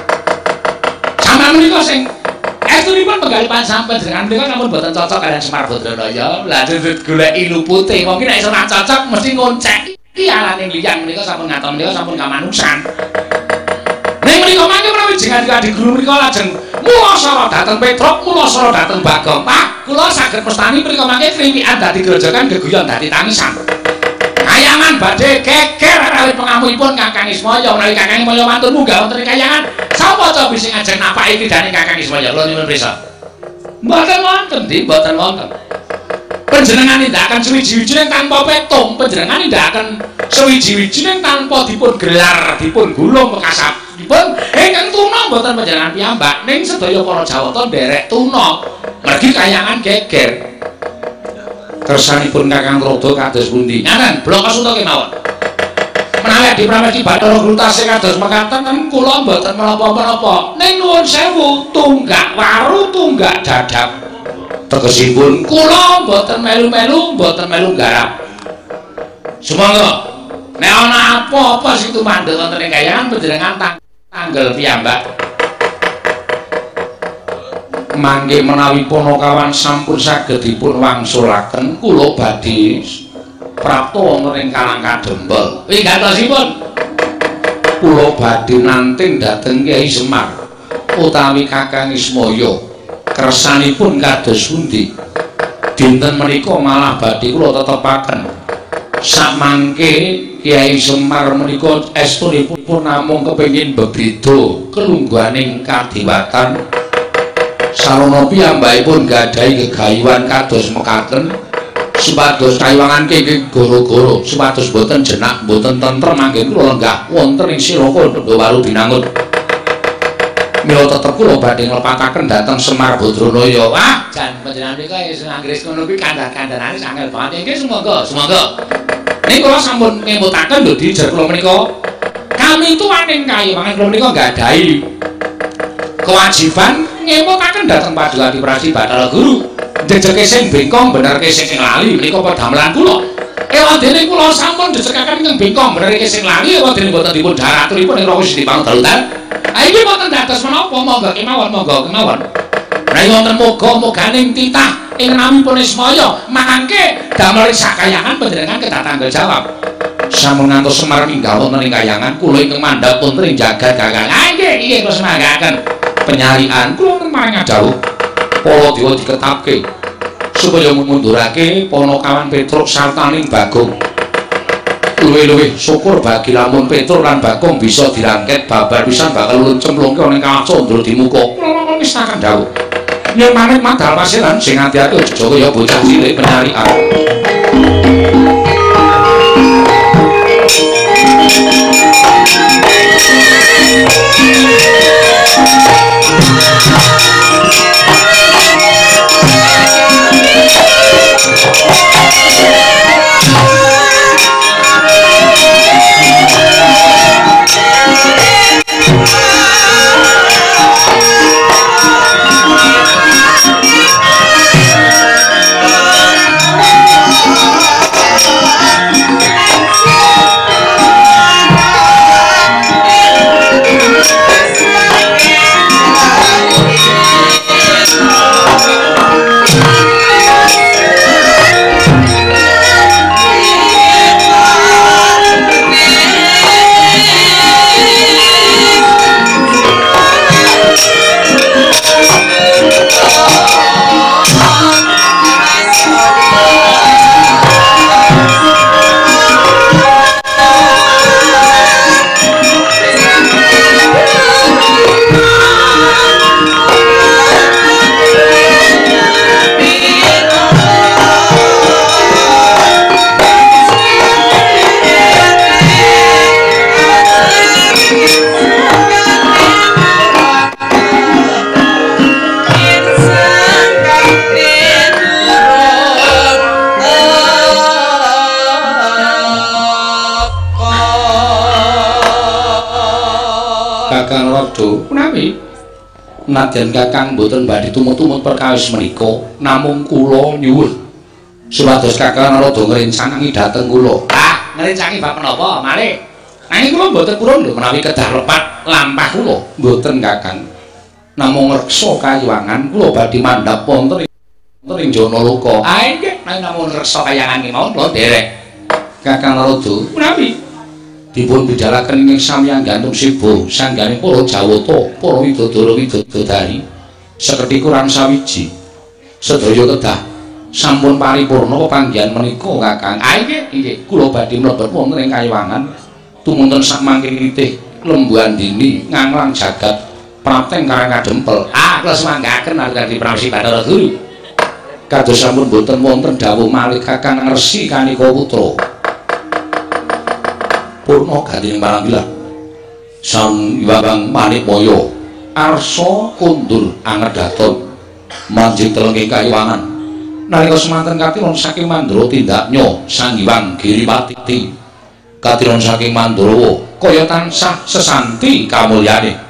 Sampeyan menika sing estunipun penggalipun sampeyan jenengan menika sampun boten cocok kaliyan Semar Badranaya. Lah golek ilupute mungkin nek iso cocok mesti ngoncek. Iki alane liyan menika sampun ngaton menika sampun kamanusan. Ning menika mangke menawi jenengan adik guru menika lajeng mulasara dhateng Petruk, mulasara dhateng Bagong. Pak, kula saged mestani menika mangke kriwikan dadi grojogan geguyon dadi tangisan. Kayangan badhe geger awit pengamuipun Kakang Ismaya menawi Kakang Ismaya mantun munggah wonten ing kayangan. Sapa to bisa ngajeng napaki tidane Kakang Ismaya? Kula nyuwun prisa. Mboten wonten, Di, mboten wonten. Panjenengan nindakaken suwiji-wijining tanpa petung, panjenengan nindakaken suwiji-wijining tanpa dipun gelar, dipun gulung pekasap. Dipun ingkang tuna mboten panjenengan piyambak ning sedaya para Jawata nderek tuna. Mergi kayangan geger. Kersanipun Kakang Rada kados pundi? Ngaten, blok kasuta kemawon. Menawi Adi Pramesti Bathara Grutase kados mekaten kula mboten menapa-menapa. Ning nuwun sewu, tunggak waru, tunggak dadap. Tegesipun kula mboten melu-melu, mboten melu garap. Sumangga nek ana apa-apa sing tumandhek wonten ing kayangan panjenengan tanggal piyambak. Mangke menawi Panakawan sampun saged dipun wangsulaken kula badhe prapta wonten ing Karangkadempel. Wigatosipun kula badhe nanting dhateng Kyai Semar utawi Kakang Ismaya. Kersanipun kados pundi? Dinten menika malah badhe kula tetepaken. Samangke Kyai Semar menika estunipun namung kepengin bebeda kelungguhaning kadewatan. Sarana piyambakipun gadahi gegayuhan kados mekaten supados kayiwangan kenging goro-goro supados boten jenak boten tentrem mangke kula lenggah wonten ing Siraka Dawaru binangun. Mila tetep kula badhe nglepataken dhateng Semar Badranaya. Wah, jan panjenengan menika sing anggris ngono kuwi kandhah-kandhane angel banget. Nggih sumangga, sumangga. Ning kula sampun ngemutaken lho di jar kula menika. Kami tuwaning kayiwangan kula menika nggadahi kewajiban ngemutaken dhateng Paduka Prasi Bathara Guru. Jejeke sing bengkong benerke sing lali menika padamelan kula. Ewadene kula sampun dicekaken ing bengkong benerke sing lali ewadene boten dipun dharaturipun ing Raka Siti Pangdalutan. Iki boten dados menapa monggo kemawon monggo kemawon. Nek wonten moga-moganing titah ing namipun Ismaya mangke damel sakayangan panjenengan kedah tanggal jawab. Sampun ngantos Semar minggal wonten ing kayangan kula ingkang mandhap wonten ing jagat Kakang. Nggih kula semanggaken penyarian kula wonten maring dawuh para dewa diketapke supaya mundurake Panakawan Petruk sartaning Bagong. Luwih-luwih syukur bagi lamun Petruk lan Bagong bisa dirangket babar pisan bakal ulun cemplungke ana ing Kawah Candra di muka. Kula mistaken dawuh. Yen manut madal pasiran sing ati-ati aja kaya bocah cilik penyarian. Waduh, menawi nadyan Kakang mboten badhe tumut-tumut perkawis menika, namung kula nyuwun supados Kakang rada ngrencangi dhateng kula. Ah, ngrencangi bab menapa, malih? Nanging kula mboten purun lho menawi kedah lepat lampah kula. Mboten Kakang. Namung reksa kayuwangan kula badhe mandhap wonten ing Janaloka. Ah, nggih, namung reksa kayuwangan mawon kula derek. Kakang Rada, menawi dipun bidhalaken ing samyang gantung sibo sangganing para Jawata, para widodara widodari sekedhik kurang sawiji sedaya kedah sampun paripurna pepanggihan menika Kakang. Ah nggih kula badhe mlebet wonten ing kayuwangan tumunten sak mangke titih lembuhan dini nganglang jagat prapteng karang kadempel. Ah kula semanggaken nalika diprawisi Bathara Guru kados sampun boten wonten dawuh malih Kakang Resi Kanika Putra Purna Gantining Maranggilah Sang Hyang Manikmaya arsa kundur angedhaton manjing telenging kayuwangan nalika semanten katiron saking Mandura tindaknya Sang Hyang Giripati katiron saking Mandurawa kaya tansah sesanti kamulyane.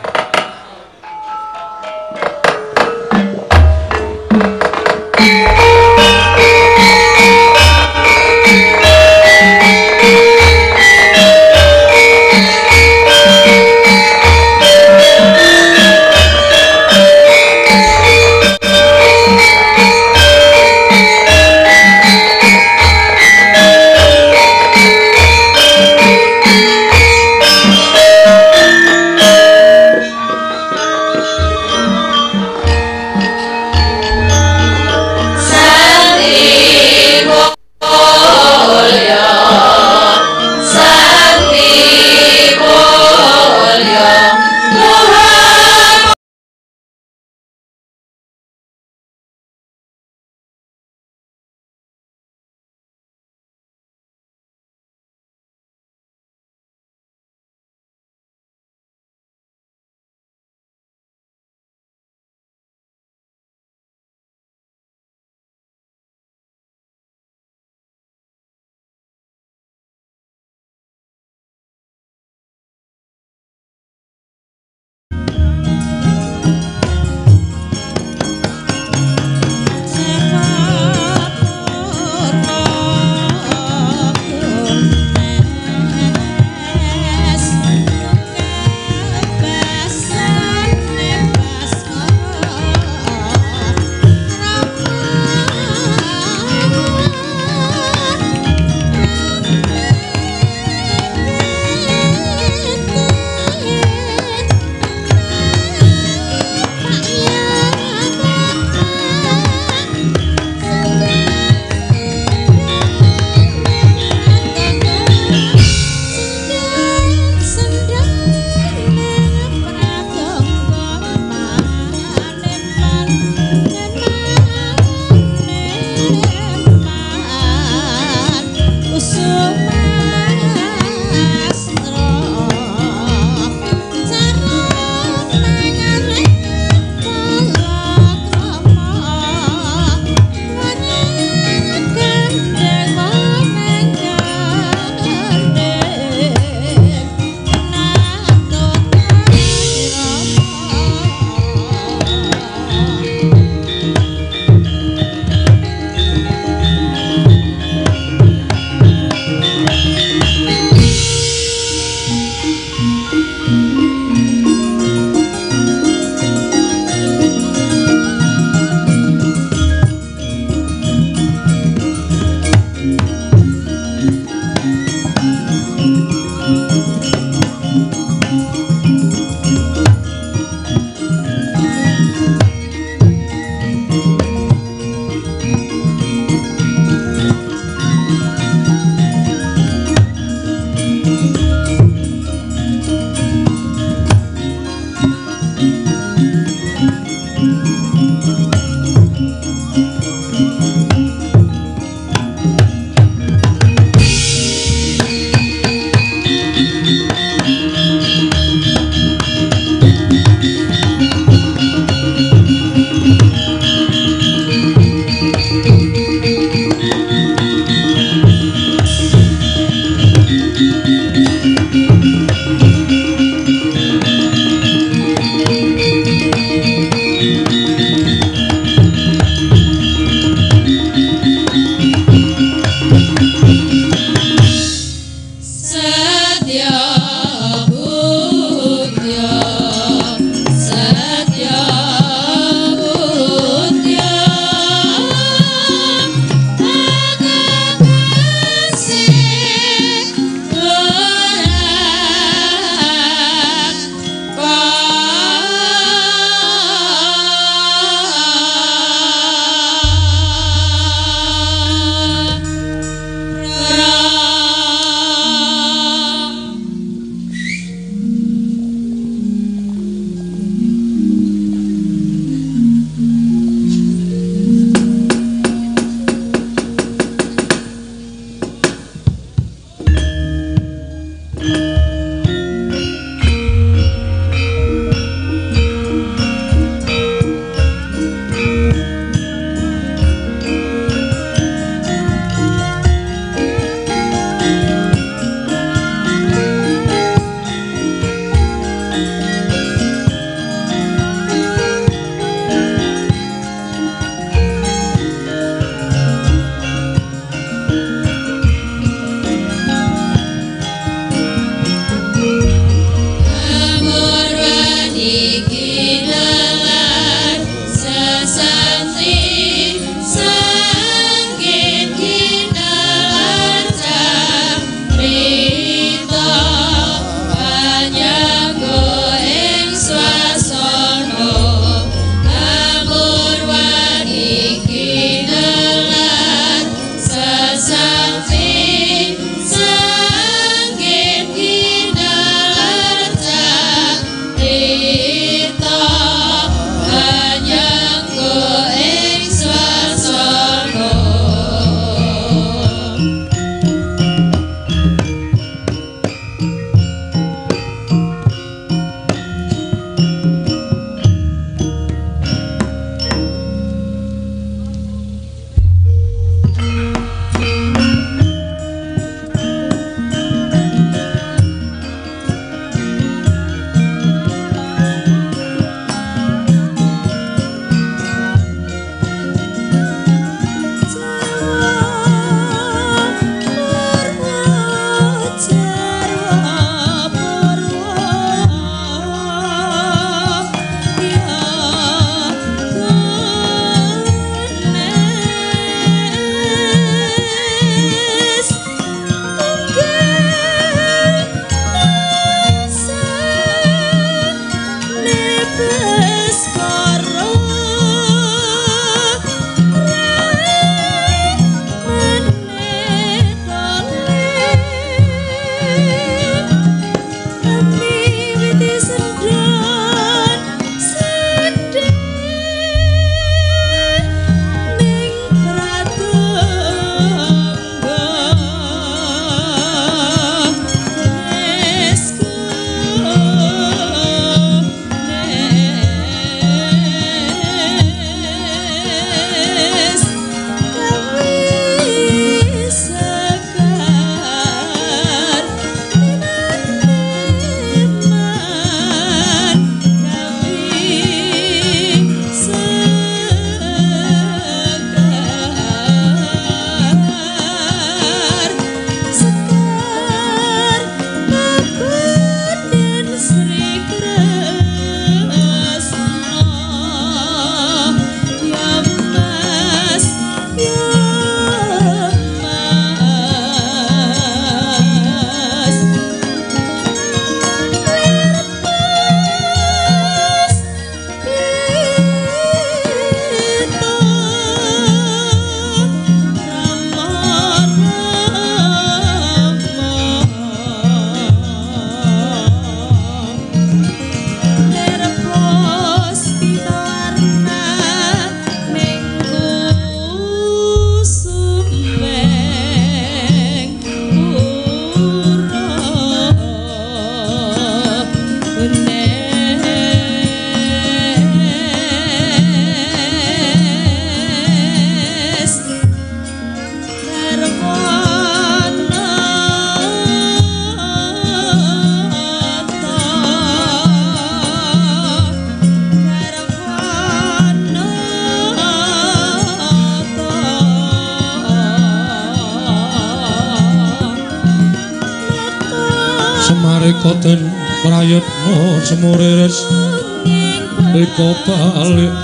nalika den prayitna semuriris eko balik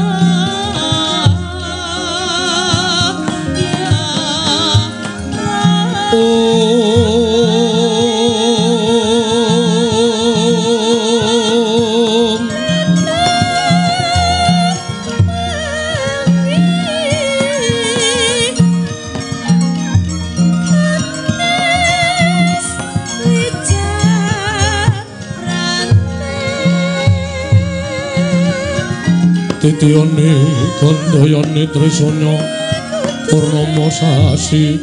Titiyane kandayane tresanya purnama sasi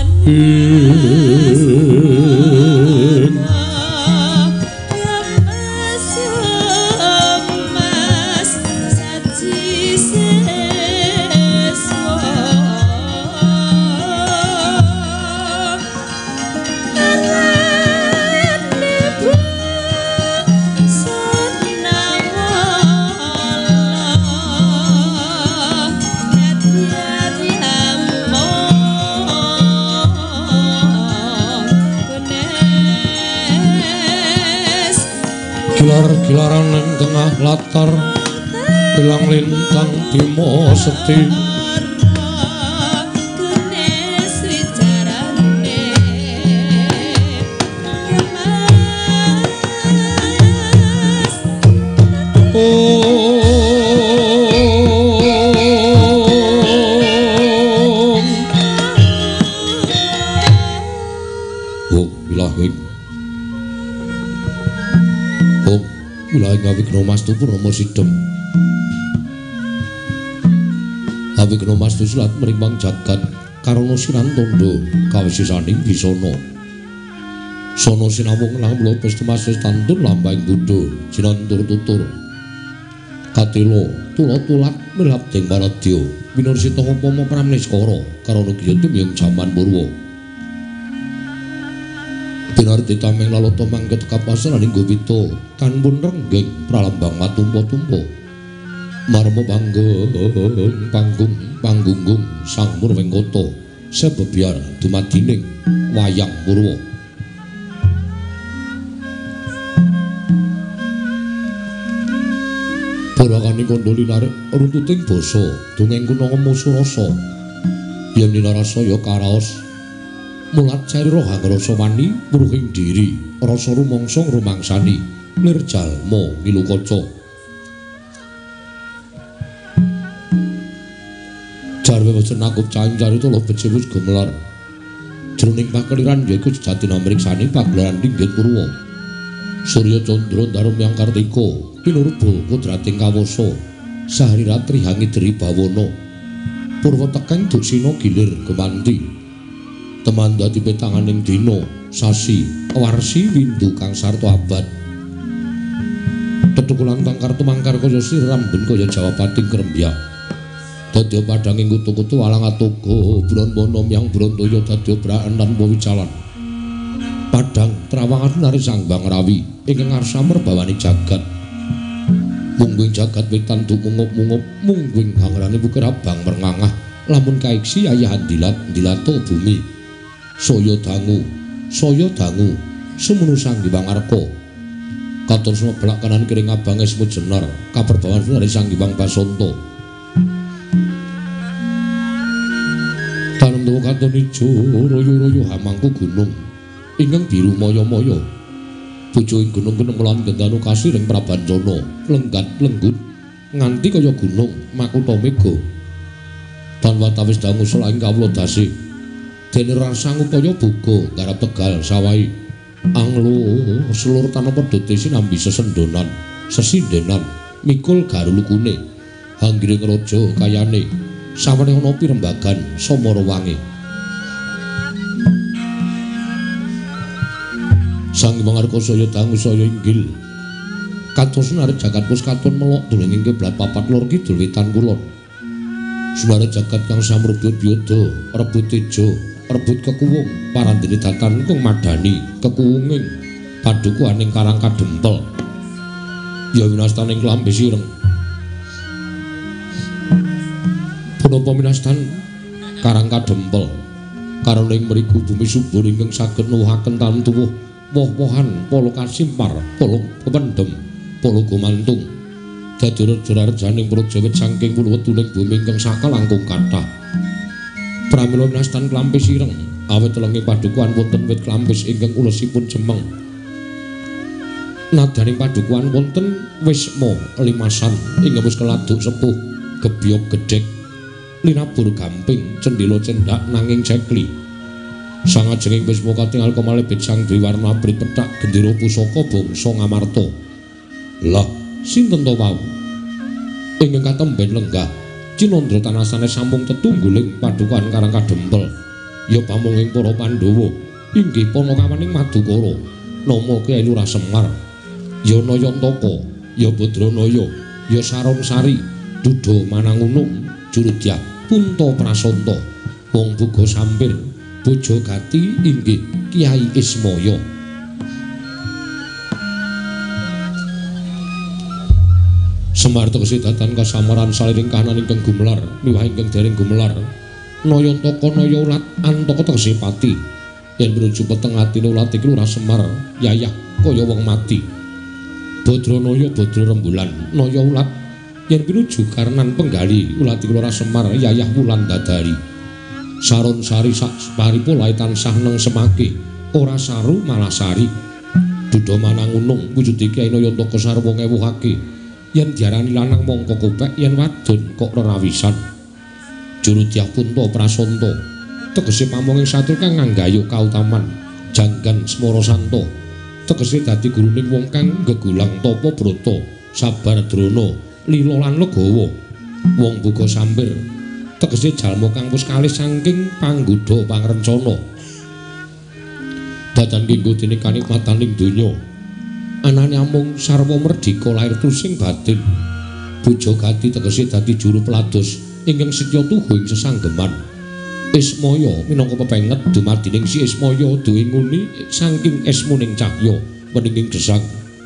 Gilar-gilaran ing tengah latar bilang lintang Bima Sekti Mastu Purnomo Sidhem Awigna Mastu silat mrimbang jagat karana siran tandha kawisisaning bisana sono sinamung lamula Pesti tandun lambang Buddha jinantur tutur katila tula-tulat mirhab ding Maradya winarsita upama pramniskara karana kiya tumiyung jaman purwa Pinarti tameng lalata mangket kapasaning Gowita tanpun renggeng pralambang matumpa-tumpa marma panggung Sang Murwengkata sebebyar dumadining wayang purwa Barakane kandha linarik runtuting basa dongeng kunanga musurasa yen linarasaya karaos mulat carira hangrasa wani muruhing diri rasa rumangsa ngrumangsani nirjalma milukaca jarwe wesen nakup caing carita lo becewus gemelar jroning pakeliran yaiku sejati namriksani pagelaran Dinggit Purwa Surya Candra Darmyang Kartika pinurba kodrating kawasa sahari ratri hangidri bawana purwa tekeng duksina gilir gemanti teman dadi petanganing dina sasi warsi windu kang sarta abad tetukulan tangkar tumangkar kaya siramben kaya Jawapating Krembyak dadya padhanging kutu-kutu alang atoga brana myang brantaya dadya braanan pawicalan padhang trawangan nari Sangbang Rawi ingkang ngarsa merbawani jagat mungguing jagat wetan dumungup-mungup mungguing hangrane bukir abang merngangah lamun kaiksi ayahan dilato bumi saya dangu semunu Sanghyang Arka katon semua belak kanan kering abange semut jenar kaperbawan dari Sanghyang Basanta tanem tuwa katon ijo royo-royo hamangku gunung ingkang biru moyo-moyo bojo ing gunung kenemelan gendanu kasiring Prabancana lenggat lenggut nganti kaya gunung Makutha Mega tan watawis dangu selaing kawula dasih dene rasa ngupaya buga garap Tegal Sawahi anglo seluruh tanah pedhote sinambi sesendonan sesindenan mikul garulukune hanggiring raja kayane sawane ana pirembagan Samara Wangi Sang Hyang Arka saya dangu saya inggil kados narik jagat pus katon melok tulinging kiblat papat lor kidul wetan kulon sunare jagat kang samrubyut byoda rebut tejo rebut kekuwung parandene datan kung madani kekuwunging padukuaning Karang Kadempel ya winastaning klambi sireng punapa winastan Karang Kadempel karoning mriku bumi subur ingkang saged nuwuhaken tantuwuh woh-wohan, polo kasimpar, polo kependem, polo gumantung. Dadi raja rajaning praja wit saking wuluwetuning bumi ingkang sakal langkung kathah. Pramila nastan klampis ireng, awit telenging padukuhan wonten wit klampis ingkang ulesipun jemeng. Nadaning padukuhan wonten wisma limasan ingkang wis keladuk sepuh, gebyok gedhek, linabur gamping, cendhela cendak nanging cekli. Sangajenging wisma katingal kemalebet sang Dwi warna abrit pethak gendera pusaka bangsa Ngamarta. Lah, sinten to wau? Ingkang katemben lenggah Cinandra tanasane sampung tetungguling padukuhan Karang Kadempel. Ya pamunging para Pandhawa inggih Panakawaning Madukara, nama Kyai Lurah Semar, ya Nayantaka, ya Badranaya, ya Saronsari, Duda Manangunung, Jurudyah, Punta Prasanta, Wong Buga Sampir, Bojo Gati inggih Kyai Ismaya. Semar tegese datan kasamaran saliring kahanan ingkang gumelar miwah ingkang dereng gumelar. Nayantaka naya ulat antaka tegese pati. Yen menuju peteng atine ulat iki Lurah Semar yayah kaya wong mati. Badranaya Badra rembulan naya ulat yen pinuju karenan penggali ulat iki Lurah Semar yayah wulan dadari. Saronsari sak paripolahe tansah neng semake ora saru malah sari. Duda Manangunung wujud iki Nayantaka sarwa ngewuhake. Yen diarani lanang mongko kopek, yen wadon kok rerawisan. Jurudyah Punta Prasanta tegese pamonging satur kang nganggayu kautaman janggan Smara Santa tegese dadi guruning wong kang gegulang tapa brata sabar drana lila lan legawa. Wong Buga Sampir tegese jalma kang wis kalih saking panggoda pangrencana datan kanggo dene kanikmataning donya. Anane amung sarwa merdika lair tusing batin. Bojo Gati tegese dadi juru pelados ingkang setya tuhuing sesanggeman. Ismaya minangka pepenget dumadining si Ismaya duwe nguni saking esmuning cahya meninging gesang.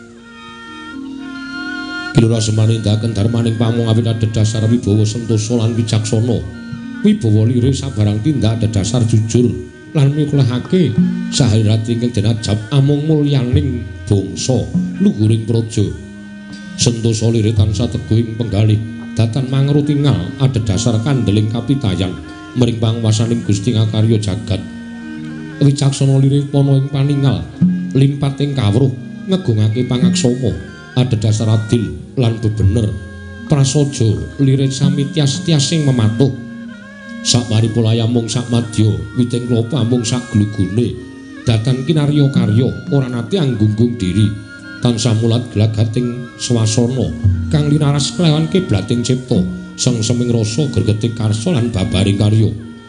Lurah Semar nindakaken darmaning pamung awit adhedhasar wibawa sentosa lan wicaksana. Wibawa lire sabarang tindak adhedhasar jujur lan mikulahake sahirat ingkang denajab amung mulyaning bangsa luhuring praja. Sentosa lire tansah teguh ing penggalih datan mangrutingal adhedhasar kandeling kapitayan mring panguwasaning Gusti ngakarya jagat. Wicaksana lire pana ing paningal limpating kawruh ngegungake pangaksama adhedhasar adil lan bebener prasaja lire sami tias-tiasing mematuh. Saparipolaya mung sakmadya witing klapa mung saglugune datan kinarya karya ora nate anggunggung diri tansah mulat glagating swasana kang linaras kelawan kiblating cipta sengseming rasa gregeting karsa lan babaring karya.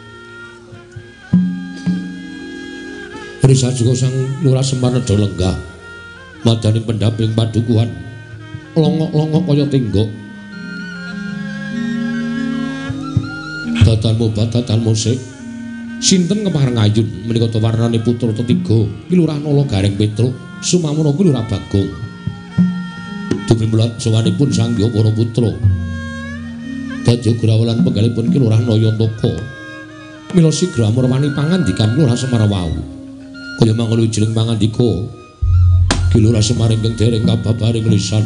Risa juga sang Lurah Semar nedha lenggah madaning pendhaping padukuhan longok-longok kaya tenggok. Datan mobat datan musik sinten kepareng ayun menika warnane putra ketiga ki Lurah Nala Gareng Petruk sumamana ki Lurah Bagong. Dumimulat sawanipun sangya para putra dadi grawalan penggalipun ki Lurah Nayantaka mila sigra amurwani pangandikan Lurah Semar wau kaya mangkono jeneng pangandika ki Lurah Semar ingkang dereng kababaring lisan.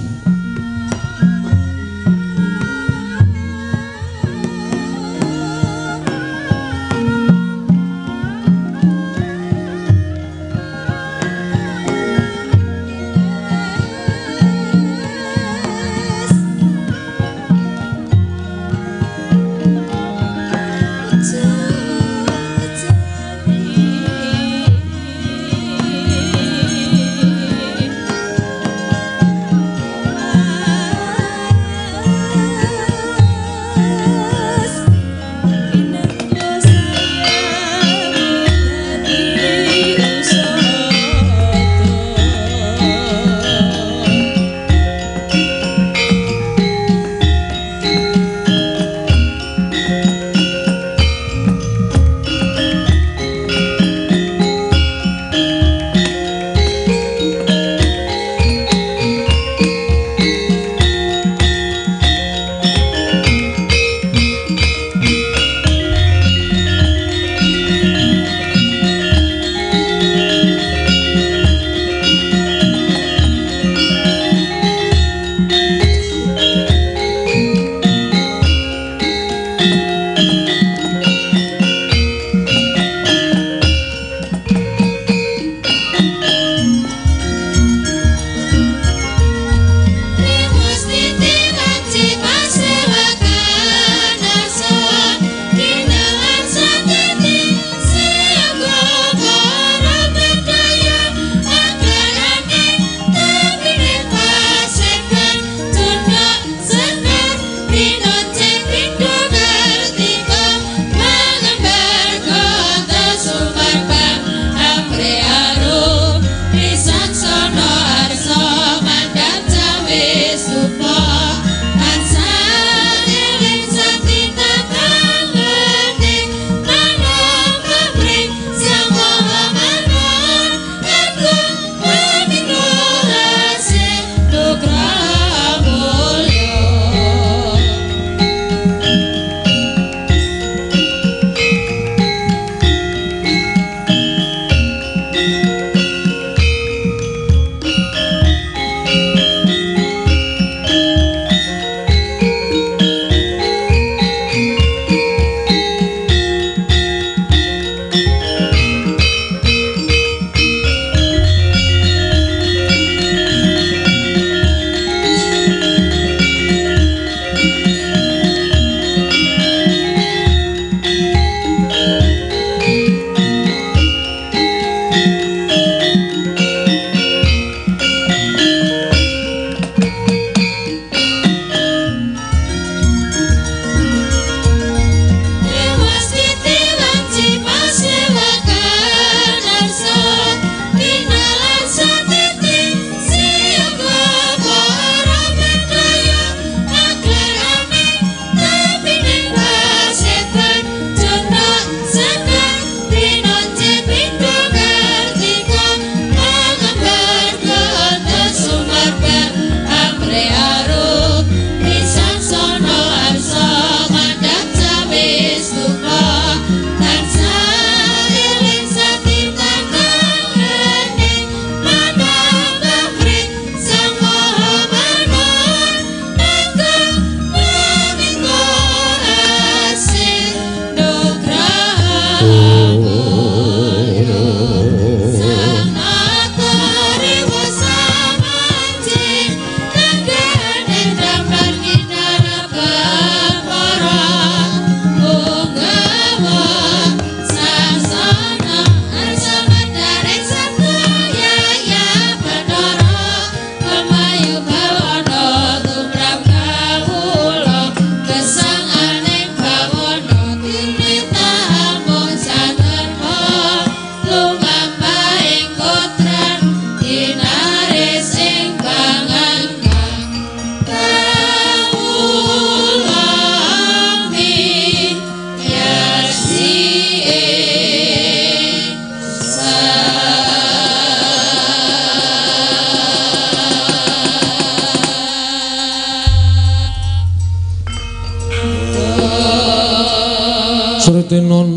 Sretinon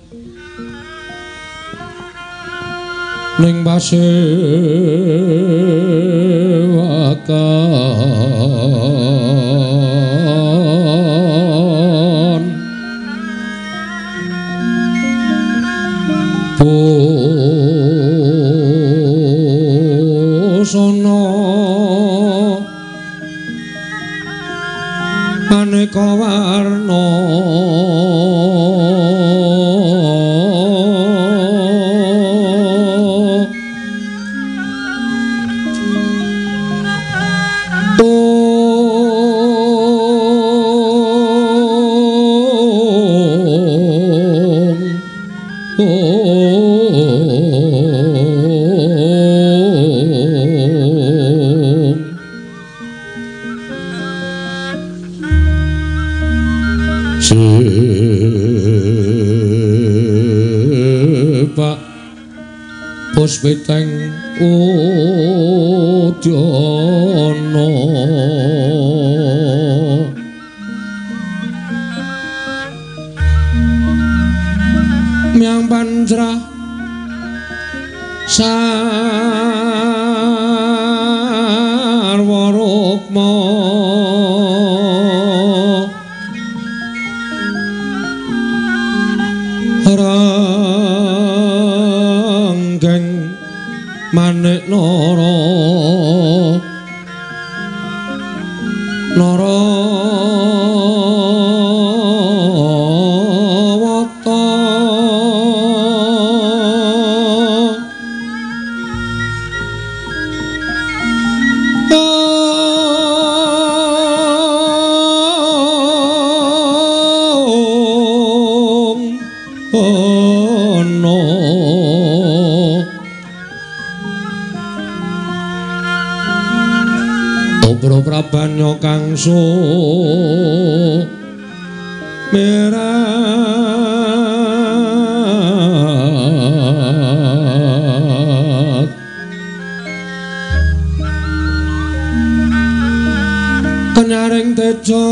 ning pasewakan busana aneka warna Pak Puspiteng Udyana Myang Pancrah Sarwa Rukma Ranggeng Manik Nara Narawata Obro Prabanya Kangso Merat Kenyaring Tejo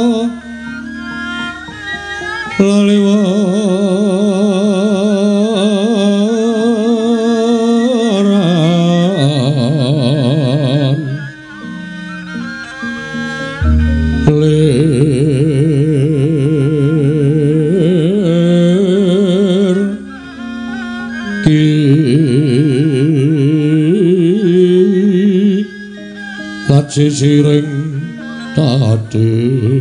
Laliwaran lir ki laci siring tadi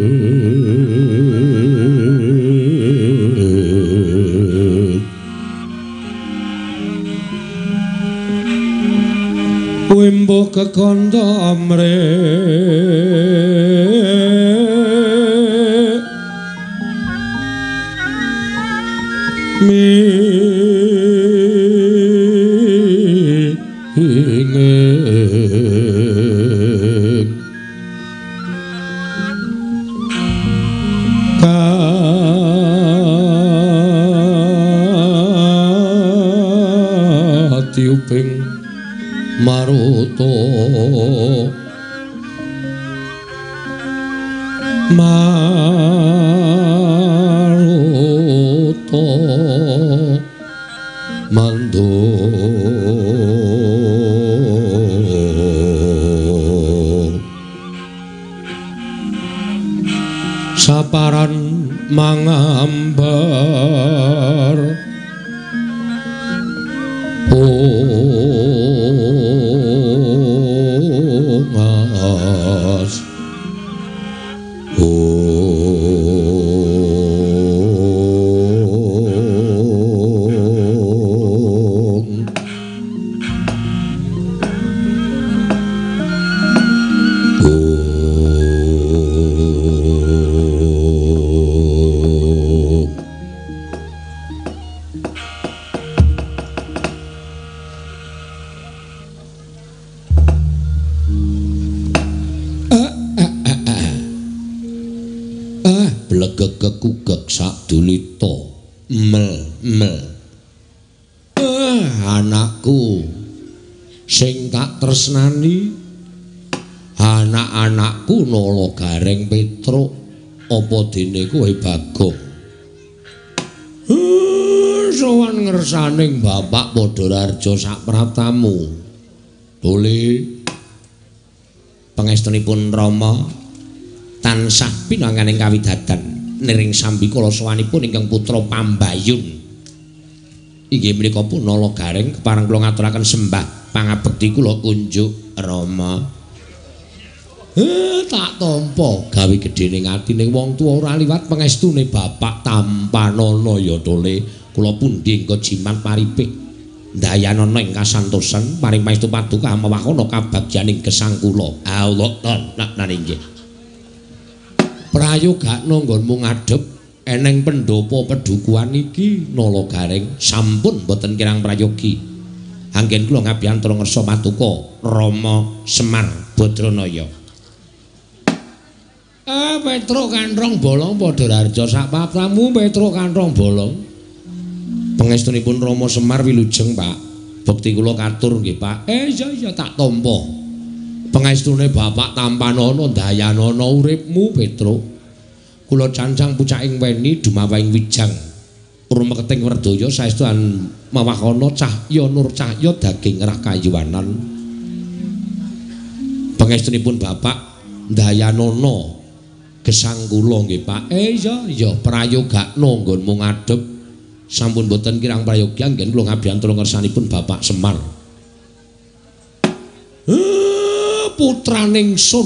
wimbo kekondo amre ingeng katiuping maruta mandung saparan mangambar ngas kekugek sadulita mel anakku sing tak tresnani anak-anakku Nala Gareng Petruk apa dene kowe Bagong sowan ngersaning Bapak Padhararja sak praptamu. Tuli pangestunipun Rama tansah pinanganing kawidadan niring sambi kala sowanipun ingkang putra Pambayun. Inggih menika pun nala gareng kepareng kula ngaturaken sembah pangabekti kula kunjuk Rama. Tak tampa gawe gedhening atine wong tuwa ora liwat pangestune Bapak Tampanana ya Tole. Kula pundi engko jimat paripik ndayanana ing kasantosan paring paestu paduka mawakana kabagyaning gesang kula. Allah tanan inggih. Prayogakna nggonmu ngadhep eneng pendopo pedukuhan iki nala gareng sampun boten kirang prayogi. Anggen kula ngabiyantura ngersa paduka Rama Semar Badranaya. Petruk kanthong bolong Padhararja sak papramu Petruk kanthong bolong. Pangestunipun Rama Semar wilujeng, Pak. Bekti kula katur nggih, Pak. Iya tak tampa. Pangestune Bapak Tampanana dayanana uripmu, Petruk. Kula cancang pucaking weni dumawaing wijang. Urmeketing Werdaya saestuan mawakana cahya nur cahya daging rah kayuwanan. Pangestunipun Bapak dayanana gesang kula nggih Pak. Iya prayogakna nggonmu ngadhep sampun boten kirang prayogi anggen kula ngabiyantura ngersanipun Bapak Semar. Putraning sun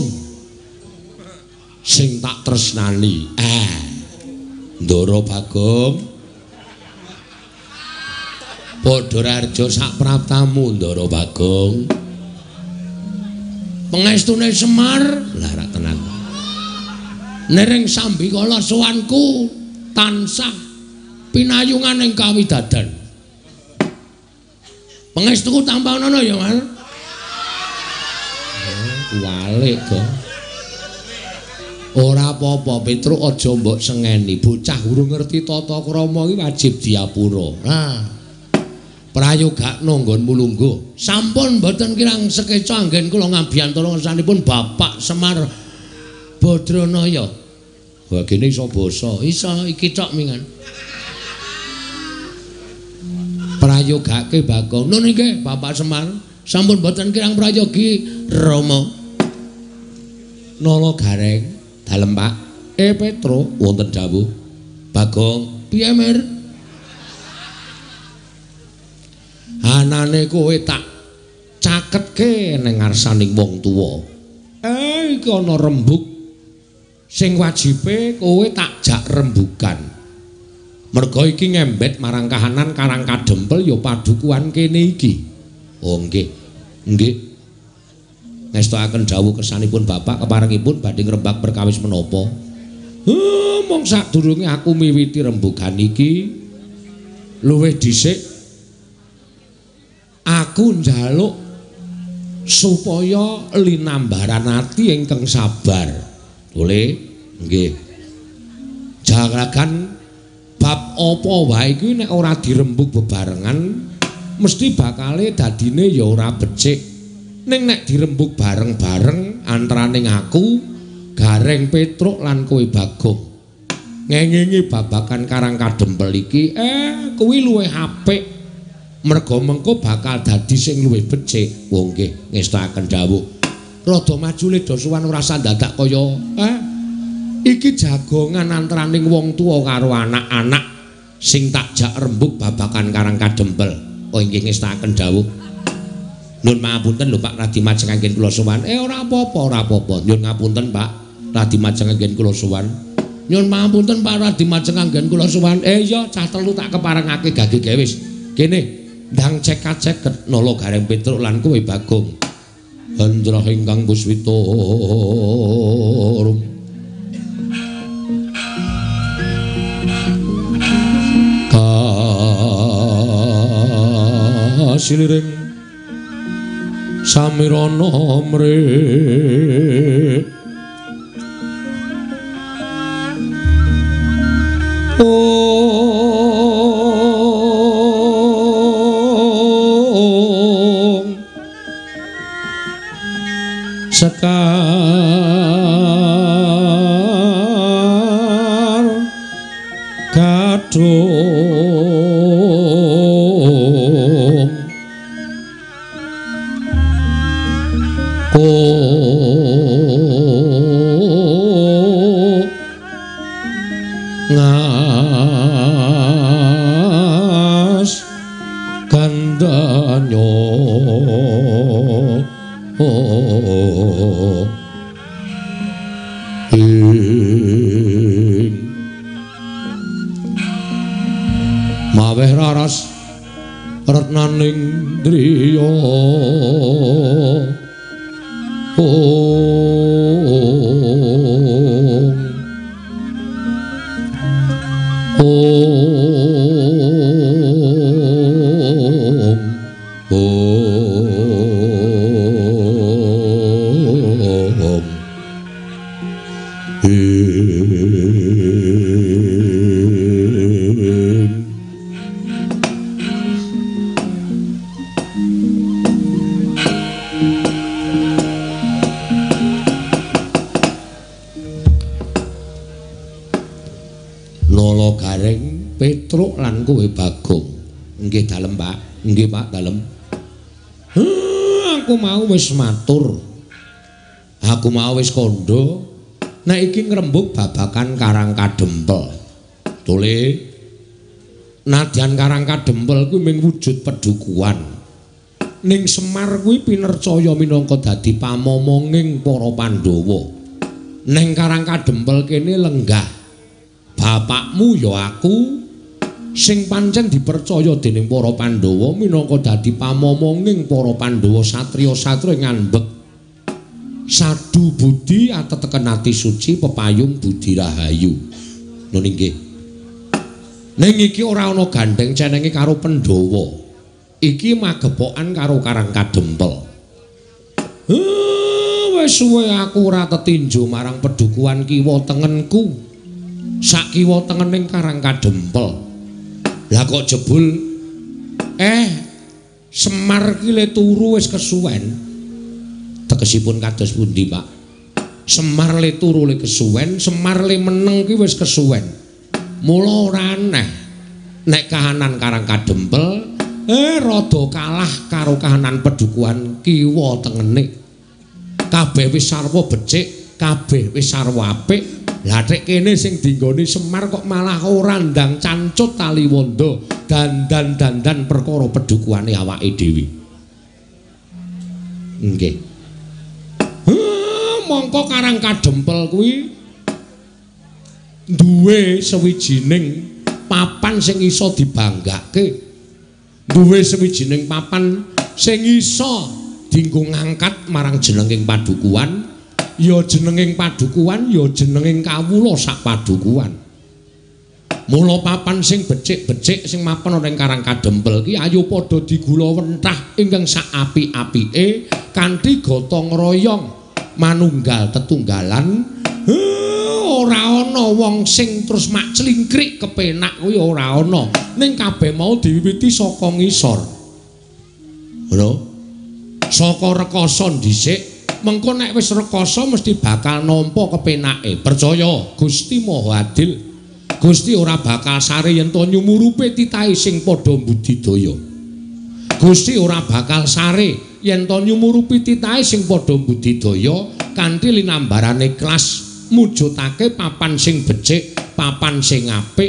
sing tak tresnani. Ndara Bagong Padhararja sak praptamu Ndara Bagong. Pangestune Semar lah ra tenan. Nering sambi kala sowanku tansah pinayungan ing kawidadan. Pangestuku Tampanana ya, Mas. Walik kok. Ora apa-apa, Petruk aja mbok sengeni. Bocah urung ngerti tata krama iki wajib diapura. Nah. Prayogakna nggonmu lungguh. Sampun mboten kirang sekeca anggen kula ngabiyantura ngersanipun Bapak Semar Badranaya. Wah kene iso basa. Iso iki tok mingan. Prayogake Bagong. Nun nggih Bapak Semar. Sampun boten kirang prayogi Rama. Nala gareng dalem Pak. Petruk wonten dawuh. Bagong, piye Mir? Anane kowe tak caketke ning ngarsaning wong tuwa. Iki ana rembug sing wajibe kowe tak jak rembugan. Merga iki ngembet marang kahanan Karang Kadempel ya padukuhan kene iki. Oh nggih. Nggih. Ngestokaken dawuh kersanipun Bapak keparengipun badhe ngrembak perkawis menapa? Mong sadurunge aku miwiti rembugan iki luwih dhisik aku njaluk supaya linambaran ati ingkang sabar. Boleh? Nggih. Jaragan bab apa wae iki nek ora dirembug bebarengan mesti bakale dadine ya ora becik. Ning nek dirembug bareng-bareng antaraning aku, Gareng Petruk lan kowe Bagong. Ngengengi babakan Karang Kadempel iki kuwi luwih apik. Merga mengko bakal dadi sing luwih becik. Wong nggih ngestakaken dawuh. Rada maju le do suwan ora sandadak kaya iki jagongan antaraning wong tuwa karo anak-anak sing tak jak rembug babakan Karang Kadempel. Oh nggih ngestakaken dawuh. Nun pangapunten lho Pak radi majeng anggen kula sowan. Ora apa-apa. Nyun ngapunten Pak radi majeng anggen kula sowan. Nyun pangapunten Pak radi majeng anggen kula sowan. Iya cah telu tak keparengake gage gewis. Kene ndang cekat-ceket nala Gareng Petruk lan kowe Bagong. Handrah ingkang puswita kasiliring samirana mrih sekar gaduh maweh raras retnaning driya Nala Gareng Petruk lan kowe Bagong. Nggih dalem, Pak. Nggih, Pak, dalem. Aku mau wis matur. Aku mau wis kandha nek iki ngrembug babakan Karang Kadempel. Tole nadyan Karang Kadempel kuwi mung wujud pedhukuhan. Ning Semar kuwi pinercaya minangka dadi pamomonging para Pandhawa. Ning Karang Kadempel kene lenggah. Bapakmu ya aku sing pancen dipercaya dening para Pandhawa minangka dadi pamomonging para Pandhawa satriya-satriya ngambek sadu budi ateteken ati suci pepayung budi rahayu. Lho nggih. Ning iki ora ana gandeng cenenge karo Pandhawa. Iki magepokan karo Karang Kadempel. Wis suwe aku ora tetinju marang pedhukuhan kiwa tengenku. Sak kiwa tengening Karang Kadempel. Lah kok jebul Semar ki le turu wis kesuwen. Tegesipun kados pundi, Pak? Semar le turu le kesuwen, Semar le meneng ki wis kesuwen. Mula ora aneh nek kahanan Karang Kadempel rada kalah karo kahanan pedhukuhan kiwa tengene. Kabeh wis sarwa becik, kabeh wis sarwa apik. Lah nek kene sing dinggoni Semar kok malah ora ndang cancut tali wanda dandan perkara pedhukuhane awake dhewe. Nggih. Mongko Karang Kadempel kuwi duwe sawijining papan sing iso dibanggake. Duwe sawijining papan sing iso dienggo ngangkat marang jenenging padukuhan. Ya jenenging padukuhan ya jenenging kawula sak padukuhan. Mula papan sing becik-becik sing mapan ana ing Karang Kadempel ki ayo padha digula wentah ingkang sak apik-apike kanthi gotong royong manunggal tetunggalan. Ora ana wong sing terus mak clingkrik kepenak kuwi ora ana. Ning kabeh mau diwiwiti saka ngisor. Ngono. Saka rekoso dhisik mengko nek wis rekoso mesti bakal nampa kepenake. Percaya Gusti Maha Adil. Gusti ora bakal sare yen to nyumurupe titahe sing padha budidaya. Gusti ora bakal sare yen to nyumurupi titahe sing padha budidaya kanthi linambarane kelas mujudake papan sing becik, papan sing apik.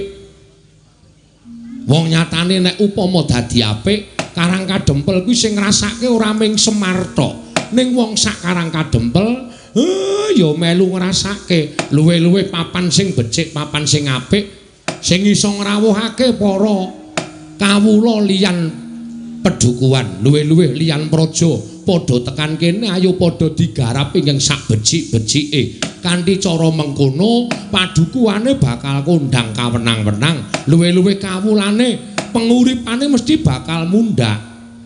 Wong nyatane nek upama dadi apik, Karang Kadempel kuwi sing ngrasake ora mung Semar tok. Ning wong sak Karang Kadempel ya melu ngrasake luwe-luwe papan sing becik, papan sing apik sing iso ngrawuhake para kawula liyan pedhukuhan, luwe-luwe liyan praja padha tekan kene ayo padha digarap ingkang sak becik-becike. Kanthi cara mengkono padukuhane bakal kondang kawenang-wenang, luwe-luwe kawulane penguripane mesti bakal mundhak.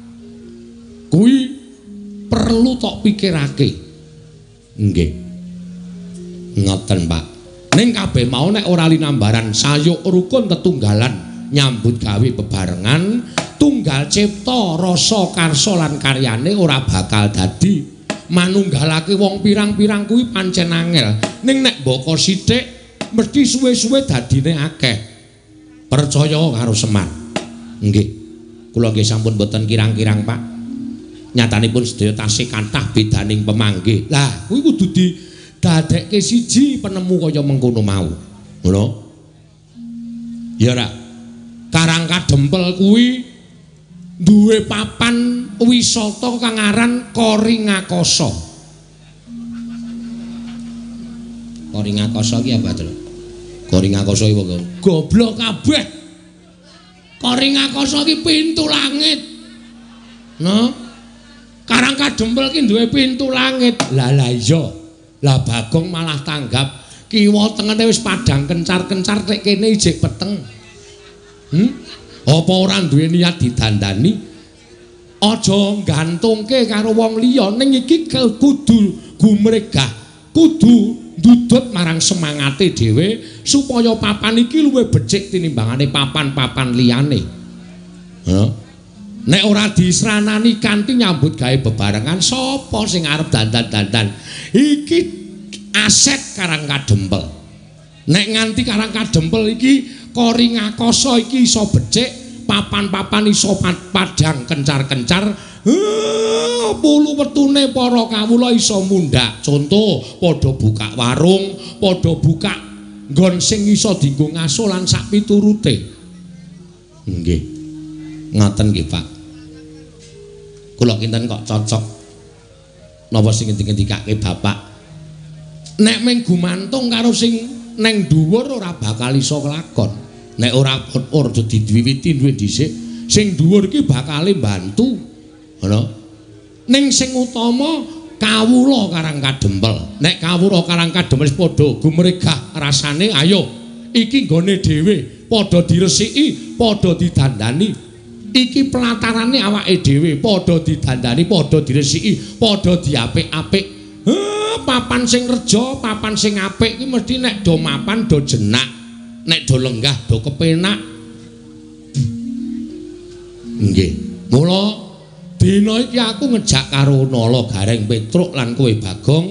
Kuwi perlu tok pikirake. Nggih. Ngoten, Pak. Ning kabeh mau nek ora linambaran sayuk rukun tetunggalan nyambut gawe bebarengan, tunggal cipta rasa karsa lan karyane ora bakal dadi manunggalake wong pirang-pirang kuwi pancen angel. Ning nek mbaka sithik mesti suwe-suwe dadine akeh. Percaya karo Semar. Nggih. Kula nggih sampun boten kirang-kirang, Pak. Nyatanipun sedaya tasih kathah bedaning pemanggih. Lah, kuwi kudu didadekke siji penemu kaya mengkono mau. Ngono. Ya ora. Karang Kadempel kuwi duwe papan wisata kang aran Koringakasa. Koringakasa ki apa to? Koringakasa iki wong goblok kabeh. Koringakasa iki pintu langit. No. Karang Kadempel ki duwe pintu langit. Lah iya. Lah Bagong malah tanggap kiwa tengene wis padang kencar-kencar nek kene ijik peteng. Apa ora duwe niat didandani? Aja gantungke karo wong liya ning iki kudu gumregah, kudu ndudut marang semangate dhewe supaya papan iki luwih becik tinimbangane papan-papan liyane. Nek ora disranani kanthi nyambut gawe bebarengan sapa sing arep dandan-dandan? Iki aset Karang Kadempel. Nek nganti Karang Kadempel iki Koringakasa iki iso becik, papan-papan iso padang kencar-kencar, pulu wetune para kawula iso mundhak. Contoh padha buka warung, padha buka nggon sing iso dienggo ngaso lan sak piturute. Nggih. Ngoten nggih, Pak. Kula kinten kok cocok. Napa sing ngendikake Bapak? Nek mung gumantung karo sing neng dhuwur ora bakal iso kelakon. Nek ora diwiwiti duwe dhisik, sing dhuwur iki bakal mbantu. Ngono. Ning sing utama kawula Karang Kadempel. Nek kawula Karang Kadempel wis padha gumregah rasane, ayo iki nggone dhewe, padha diresiki, padha didandani. Iki pelatarane awake dhewe, padha didandani, padha diresiki, padha diapik-apik. Papan sing reja, papan sing apik iki mesti nek do mapan do jenak, nek do lenggah do kepenak. Nggih. Mula dina iki aku ngejak karo Nala Gareng Petruk lan kowe Bagong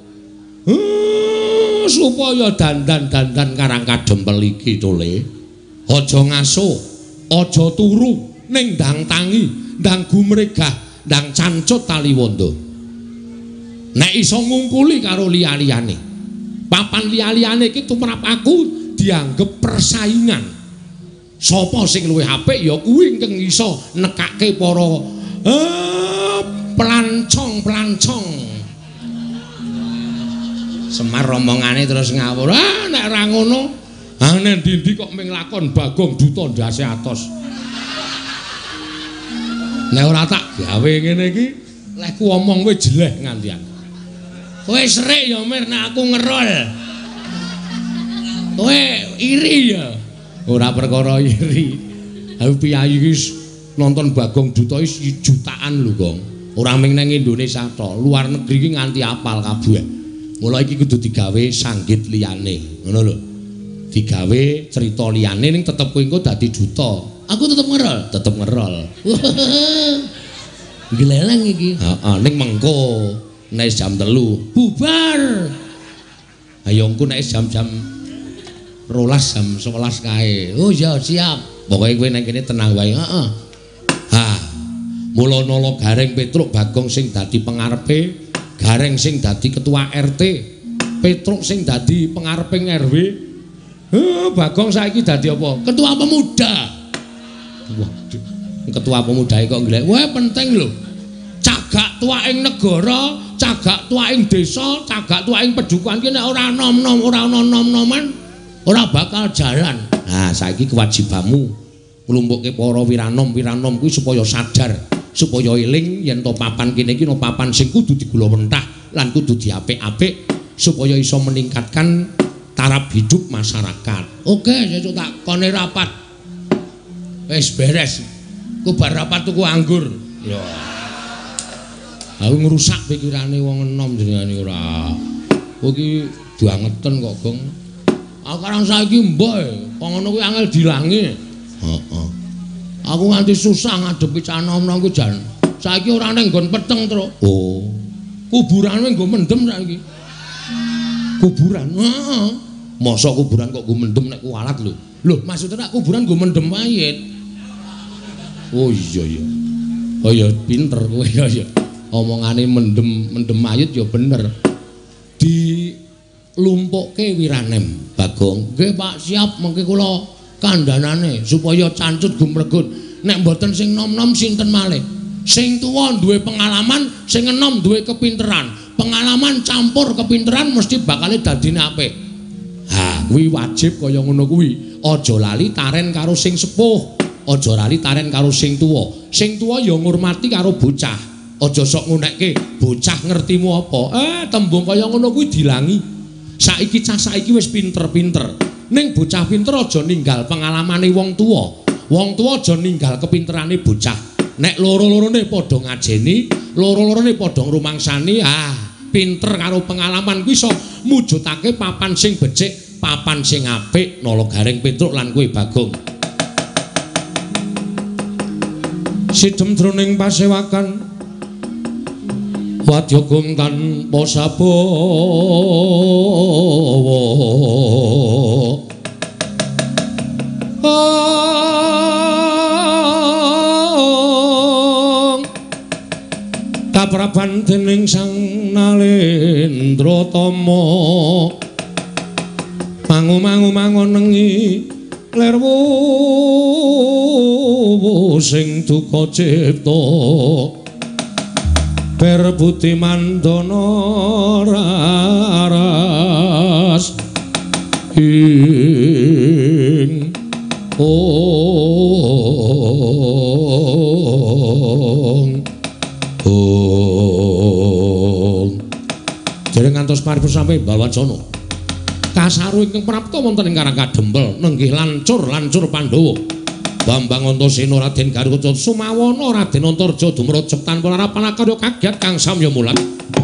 supaya dandan-dandan Karang Kadempel iki to le. Aja ngaso, aja turu ning ndang tangi, ndang gumregah, ndang cancut taliwondo. Nek iso ngumpuli karo liya-liyane. Papan liya-liyane iki tumrap aku dianggep persaingan. Sapa sing luwih apik ya kuwi ingkang iso nekake para pelancong-pelancong. Semar omongane terus ngawur. Nek ora ngono, nek ndi-ndi kok ming lakon Bagong Duta ndase atos. Nek ora tak gawe ngene iki, lek ku omong wis jeleh ngantian. Kowe serik ya Mir nek aku ngerol. Kowe iri ya. Ora perkara iri. Aku piyayi iki nonton Bagong Duta iki jutaan lho, Gong. Ora mung nang Indonesia to, luar negeri iki nganti apal kabeh. Mula iki kudu digawe sanggit liyane, ngono lho. Digawe cerita liyane ning tetep kowe engko dadi duta. Aku tetep ngerol. Gleleng iki. Heeh, ning mengko nek jam 3 bubar. Ayo engko nek jam-jam 12 jam 11 kae. Oh ya siap. Pokoke kowe nang kene tenang wae. Heeh. Ha. Mula Nala Gareng Petruk Bagong sing dadi pengarepe, Gareng sing dadi ketua RT, Petruk sing dadi pengareping RW. Bagong saiki dadi apa? Ketua pemuda. Waduh, ketua pemuda kok nglek. Wah, penting lho. Cagak tuaing negara, cagak tuaing desa, cagak tuaing pedukuhan ki nek ora nom-nom, ora ana nom-noman, ora bakal jalan. Nah, saiki kewajibanmu nglumpukke para wiranom-wiranom kuwi supaya sadar, supaya eling yen to papan kene iki no papan sing kudu digula mentah lan kudu diapik-apik supaya iso meningkatkan taraf hidup masyarakat. Oke, sesuk tak kone rapat. Wis beres. Ku bar rapat tuku anggur. Ya. Aku ngrusak pikirane wong enom jenengane ora. Kowe iki diangeten kok, Gong. Aku karang saiki mbok kok ngono kuwi angel dilangi. Heeh. Aku nganti susah ngadepi cah enom-enom ku jan. Saiki ora ning nggon peteng, Tru. Oh. Kuburane nggo mendem saiki. Kuburan. Heeh. Masa kuburan kok nggo mendem nek kualat lho. Lho, maksudnya kuburan nggo mendem mayit. Oh iya ya. Oh ya pinter kowe ya. Omongane mendem mayit ya bener. Dilumpukke wiranem Bagong. Nggih Pak, siap mengke kula kandhanane supaya cancut gumregut. Nek mboten sing nom-nom sinten malih? Sing tuwa duwe pengalaman, sing enom duwe kepinteran. Pengalaman campur kepinteran mesti bakal dadine apik. Ha, kuwi wajib kaya ngono kuwi. Aja lali taren karo sing sepuh. aja lali taren karo sing tuwa. Sing tuwa ya ngurmati karo bocah. Aja sok ngunekke bocah ngertimu apa. Tembung kaya ngono kuwi dilangi. Saiki cah saiki wis pinter-pinter. Ning bocah pinter aja ninggal pengalamane wong tuwa. Wong tuwa aja ninggal kepinterane bocah. Nek loro-lorone padha ngajeni, loro-lorone padha ngrumangsani, pinter karo pengalaman kuwi iso mujudake papan sing becik, papan sing apik, nala garing Petruk lan kowe Bagong. Sidhem jroning pasewakan wadya gong tanpa sabawa. Kapraban dening Sang Nalendra Tama mangu-mangu nengi lerwu sing duka cipta perbuti mandana raras ing dereng ngantos paripun sampe Balwacana kasaru ingkang prapta wonten ing Karang Kadempel nenggih lancur Pandhawa Bambang Antasena Raden Garuda Sumawana Raden Antarja dumrejeg tanpa larapan karya kagiat kang samya mulat.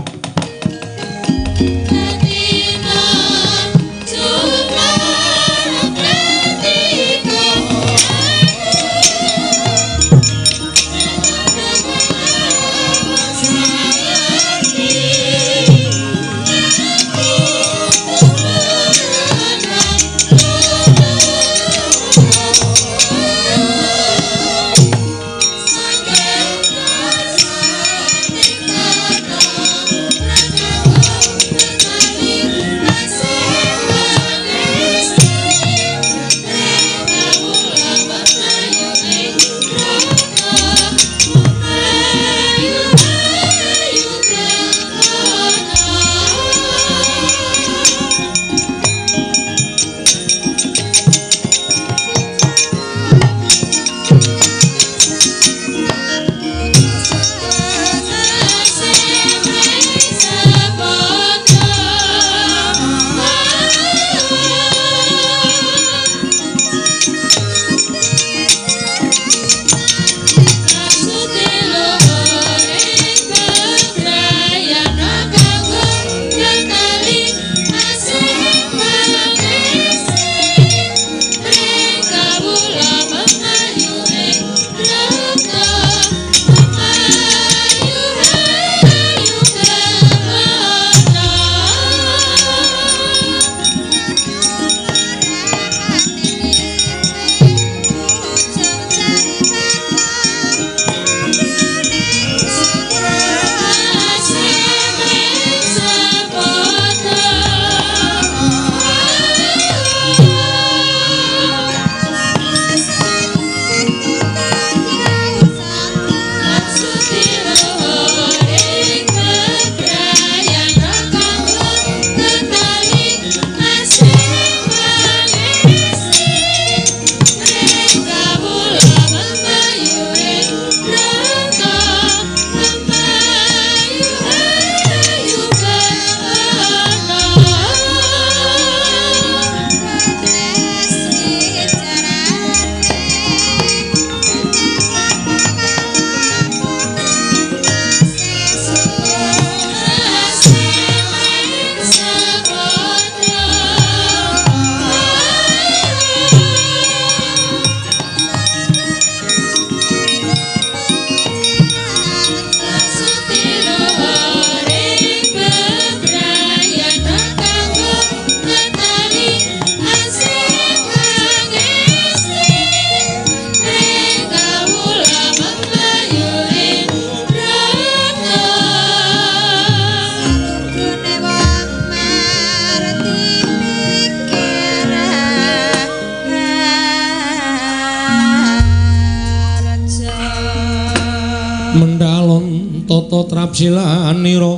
tata trapsilanira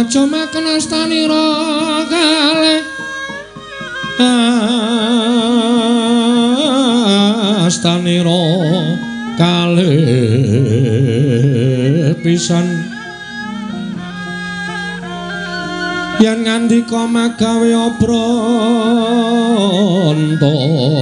aja makan astanira kalih astanira kalih pisan yen ngandika magawe obranta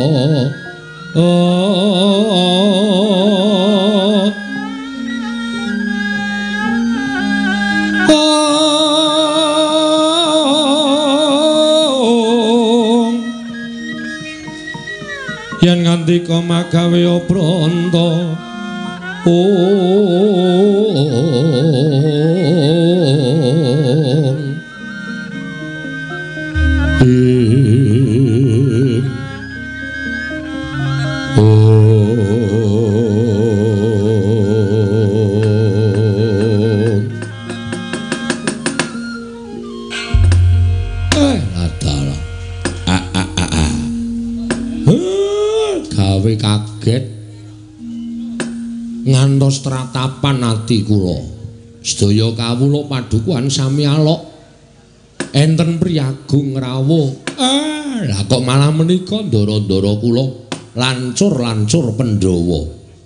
yen ngandika magawe obranta gawe kaget ngantos tratapan ati kula sedaya kawula padukuhan sami alok enten priyagung rawuh lah kok malah menika ndara-ndara kula lancur-lancur Pandhawa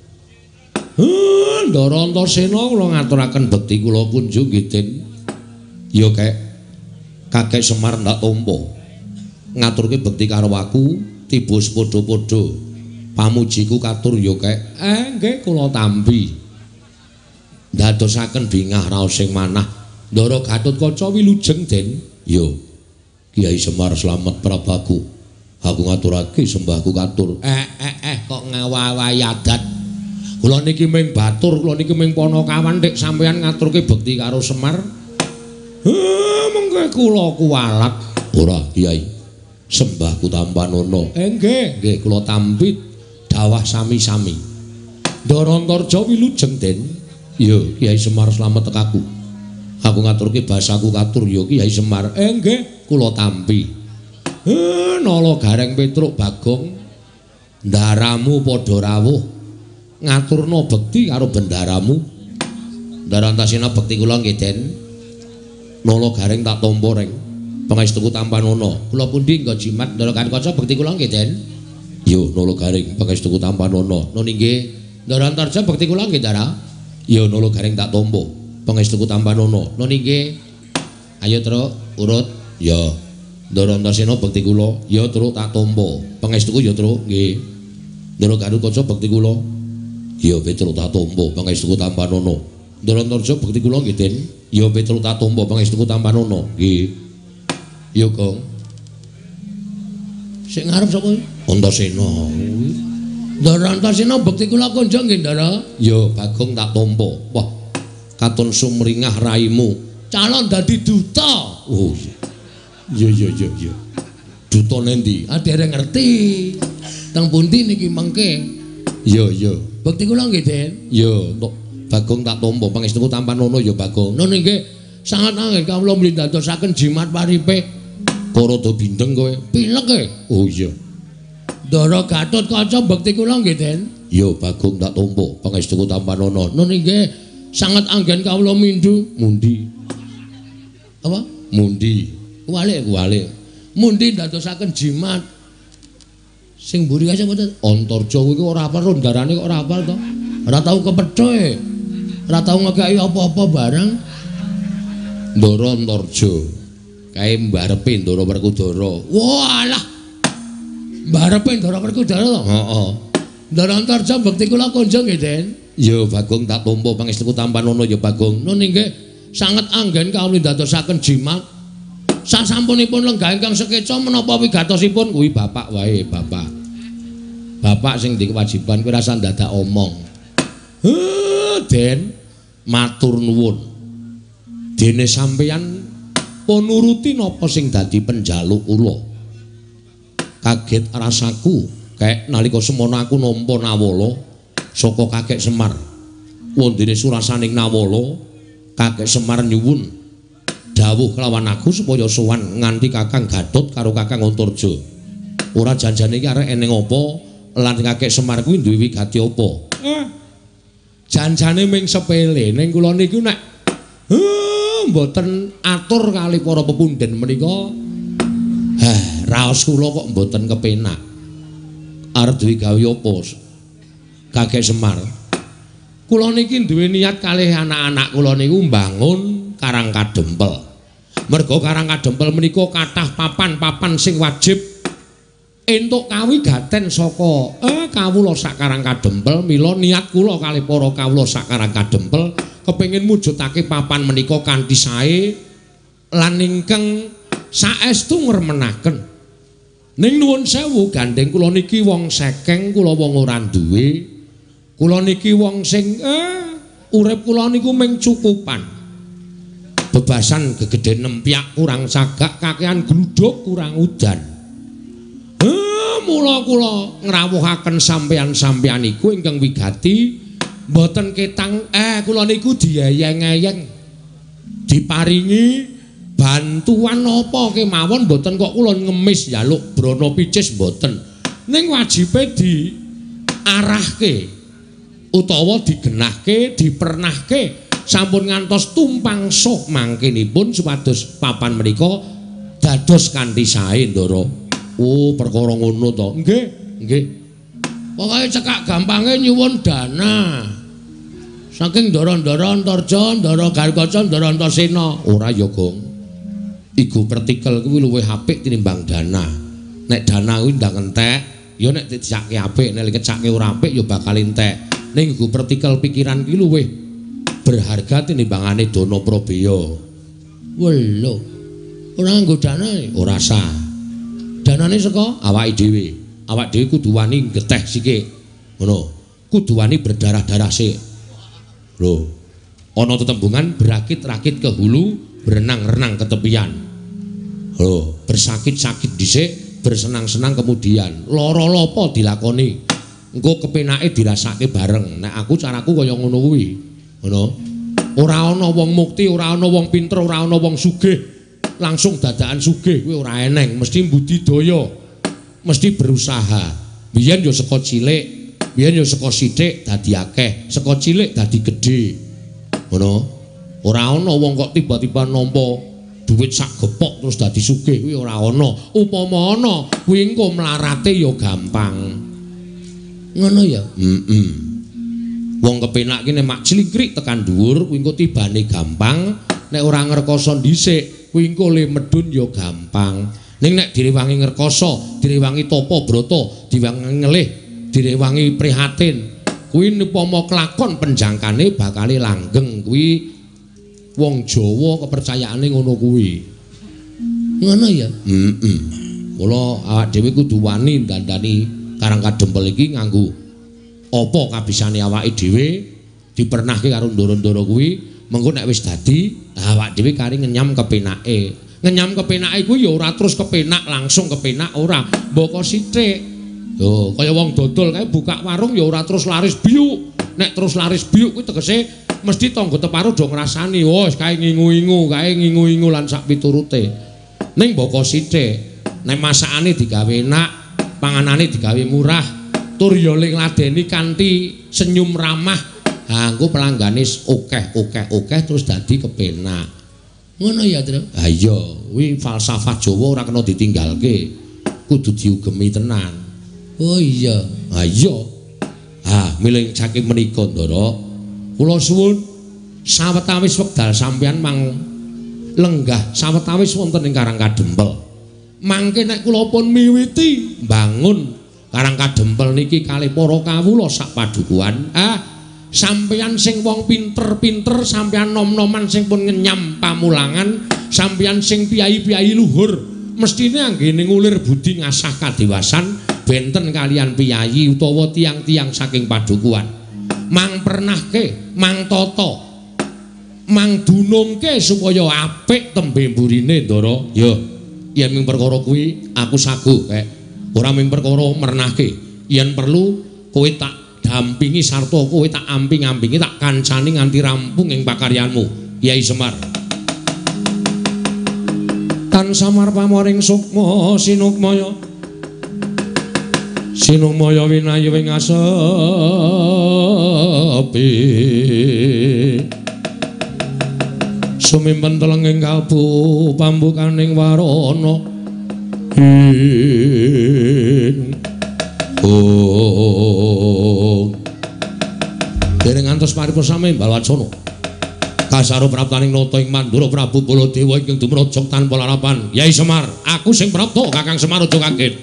Ndara Antasena kula ngaturaken bekti kula kunjung nggih Den ya Kakek Semar ndak tampa ngaturke bekti karo aku tiba padha-padha pamujiku katur ya nggih kula tampi ndadosaken bingah raos sing manah Ndara Gatotkaca wilujeng Den ya Kiai Semar Slamet Prabaku aku ngaturake sembahku katur kok ngawawahi adat kula niki ming batur kula niki ming Panakawan nek sampeyan ngaturke bekti karo Semar mengke kula kuwalat ora Kiai sembahku tampanono nggih kula tampit dawah sami-sami Ndara Antarja wilujeng Den ya Kiai Semar Slamet tekaku aku ngaturke basaku katur ya Kiai Semar nggih kula tampi nala gareng Petruk Bagong ndaramu padha rawuh ngaturna bekti karo bendaramu Ndara Antasena bekti kula nggih Den nala gareng tak tampa reng pangestuku Tampanana kula pundi nggo jimat Ndara Gatotkaca bekti kula nggih Den yo nala gareng pangestuku Tampanana nun nggih Ndara Antarja bekti kula nggih Ndara yo nala gareng tak tampa pangestuku Tampanana nun nggih ayo truk urut ya Ndara Antasena bekti kula ya truk tak tampa pangestuku ya truk nggih Ndara Gatotkaca bekti kula ya Petruk tak tampa pangestuku Tampanana Ndara Antarja bekti kula nggih Den ya Petruk tak tampa pangestuku Tampanana nggih ya Gong sing ngarep sapa Antasena Ndara Antasena bekti kula konjo nggih Ndara ya Bagong tak tampa wah katon sumringah raimu calon dadi duta oh iya duta nendi dereng ngerti teng pundi niki mengke iya bekti kula nggih Den ya Bagong tak tampa pangestuku Tampanana ya Bagong nun nggih sangat anggen kawula mlindadosaken jimat paripe Parada bindeng kowe pilek oh iya Ndara Gatotkaca bekti kula nggih Den ya Bagong tak tampa pangestuku Tampanana nun nggih sangat anggen kawula mundi apa mundi kuwalik mundi ndadosaken jimat sing mburi kae sapa Antarja kuwi ora apal rondarane kok ora apal to ora tau kepethuk ora tau ngekeki apa-apa barang Ndara Antarja kae mbarepe Ndara Werkudara walah mbarepe Ndara Werkudara to heeh Ndara Antarja bekti kula konjo nggih Den ya Bagong tak tampa pangestuku Tampanana ya Bagong nun nggih sanget anggen kawula ndadosaken jimat sasampunipun lenggah ingkang sekeca menapa wigatosipun kuwi bapak wae bapak sing di kewajiban kuwi rasa dadak omong Den matur nuwun dene sampeyan pun nuruti napa sing dadi penjaluk kula kaget rasaku kayak nalika semono aku nampa nawala saka Kakek Semar wondene surasaning nawala Kakek Semar nyuwun dawuh kelawan aku supaya sowan nganti Kakang Gatot karo Kakang Antarja ora janjane iki arek eneng apa lan Kakek Semar kuwi duwe wigati apa janjane ming sepele ning kula niku nek mboten atur kali para pepundhen menika. Raos kula kok mboten kepenak. Arep duwe gawe apa? Kakek Semar. Kula niki duwe niat kalih anak-anak kula niku mbangun Karang Kadempel. Merga Karang Kadempel menika kathah papan-papan sing wajib entuk kawigaten saka kawula sak Karang Kadempel. Mila niat kula kalih para kawula sak Karang Kadempel kepengin mujudake papan menika kanthi sae lan ingkang saestu ngremenaken. Ning nuwun sewu gandeng kula niki wong sekeng, kula wong ora duwe. Kula niki wong sing urip kula niku mung cukupan. Bebasan gegeden nempyak kurang sagak, kakehan gluduk kurang udan. Mula kula ngrawuhaken sampeyan-sampeyan iku ingkang wigati mboten ketang kula niku diayeng-ayeng. Diparingi bantuan apa kemawon mboten kok kula ngemis njaluk brana picis mboten. Ning wajibe diarahke utawa digenahke, dipernahke sampun ngantos tumpang sok mangkenipun supados papan menika dados kanthi sae Ndara. Oh, perkara ngono to. Nggih, nggih. Pokoke cekak gampange nyuwun dana. Saking Ndara-ndara Antarja, Ndara Garkaca, Ndara Antasena. Ora ya, Gong. Igu partikel kuwi luwih apik tinimbang dana. Nek dana kuwi ndang entek, ya nek dicake apik, nek kecake ora apik ya bakal entek. Ning iku partikel pikiran ki luwih berharga tinimbangane dana Prabeya. Welo. Ora nggo danae, ora sah. Danane saka awake dhewe. Awake dhewe kudu wani geteh sikik. Ngono. Kudu wani berdarah-darah sik. Lho. Ana tetembungan berakit-rakit ke hulu, berenang-renang ke tepian. Lho, bersakit-sakit dhisik, bersenang-senang kemudian. Lara-lapa dilakoni. Engko kepenake dirasake bareng. Nek aku caraku kaya ngono kuwi. Ngono. Ora ana wong mukti, ora ana wong pinter, ora ana wong sugih. Langsung dadakan sugih kuwi ora eneng, mesti budidaya. Mesti berusaha. Biyen yo saka cilik, biyen yo saka sithik dadi akeh, saka cilik dadi gedhe. Ngono. Ora ana wong kok tiba-tiba nampa duit sak gepok terus dadi sugih kuwi ora ana. Upama ana, kuwi engko mlarate ya gampang. Ngono ya? Wong kepenak ki nek mak clingkrik tekan dhuwur kuwi engko tibane gampang, nek ora ngrekoso dhisik kuwi engko le medun ya gampang. Ning nek direwangi ngrekoso, direwangi tapa brata, direwangi ngelih, direwangi prihatin, kuwi upama kelakon penjangkane bakal langgeng kuwi wong Jawa kepercayaane ngono kuwi. Ngono ya? Mula awak dhewe kudu wani dandani Karang Kadempel iki nganggo apa kabisane awake dhewe dipernahke karo ndara-ndara kuwi mengko nek wis dadi awak dhewe kari ngenyam kepenake. Ngenyam kepenake kuwi ya ora terus kepenak langsung kepenak ora, mboko sithik. Lho, kaya wong dodol kae buka warung ya ora terus laris biuk. Nek terus laris biuk kuwi tegese mesti tangga teparo do ngrasani, wis kae ngingu-ingu lan sak piturute. Ning mboko sithik. Nek masakane digawe enak, panganane digawe murah, tur ya ling ladeni kanthi senyum ramah. Ha engko pelanggane akeh terus dadi kepenak. Ngono ya, Tru? Ha iya, kuwi falsafah Jawa ora kena ditinggalke. Kudu diugemi tenan. Oh iya. Ha iya. Ha, milih saking menika, Ndara. Kula suwun sawetawis wekdal sampeyan mang lenggah sawetawis wonten ing Karang Kadempel. Mangke nek kula pun miwiti mbangun Karang Kadempel niki kalih para kawula sak padukuhan. Sampeyan sing wong pinter-pinter, sampeyan nom-noman sing pun ngenyam pamulangan, sampeyan sing piyai-piyai luhur, mestine anggene ngulir budi ngasah kadewasan benten kalian piyai utawa tiang-tiang saking padukuhan. Mang pernahke, mang tata, mang dunungke supaya apik tembe mburine, Ndara. Ya, yen ming perkara kuwi aku sagu kek. Ora ming perkara mernahke. Yen perlu kowe tak dampingi sarta kowe tak amping-ampingi tak kancani nganti rampung ing pakaryanmu, Kyai Semar. Tan samar pamoring sukma sinukmaya. Sinukmaya winayu ing asepi. Sumimpen telenging kalbu pambukaning warana dereng ngantos paripurna sambal wacana kasaro praptaning nata ing Mandura Prabu Baladewa ingkang dumrajak tanpa larapan. Yai Semar, aku sing prapta Kakang Semar aja kaget.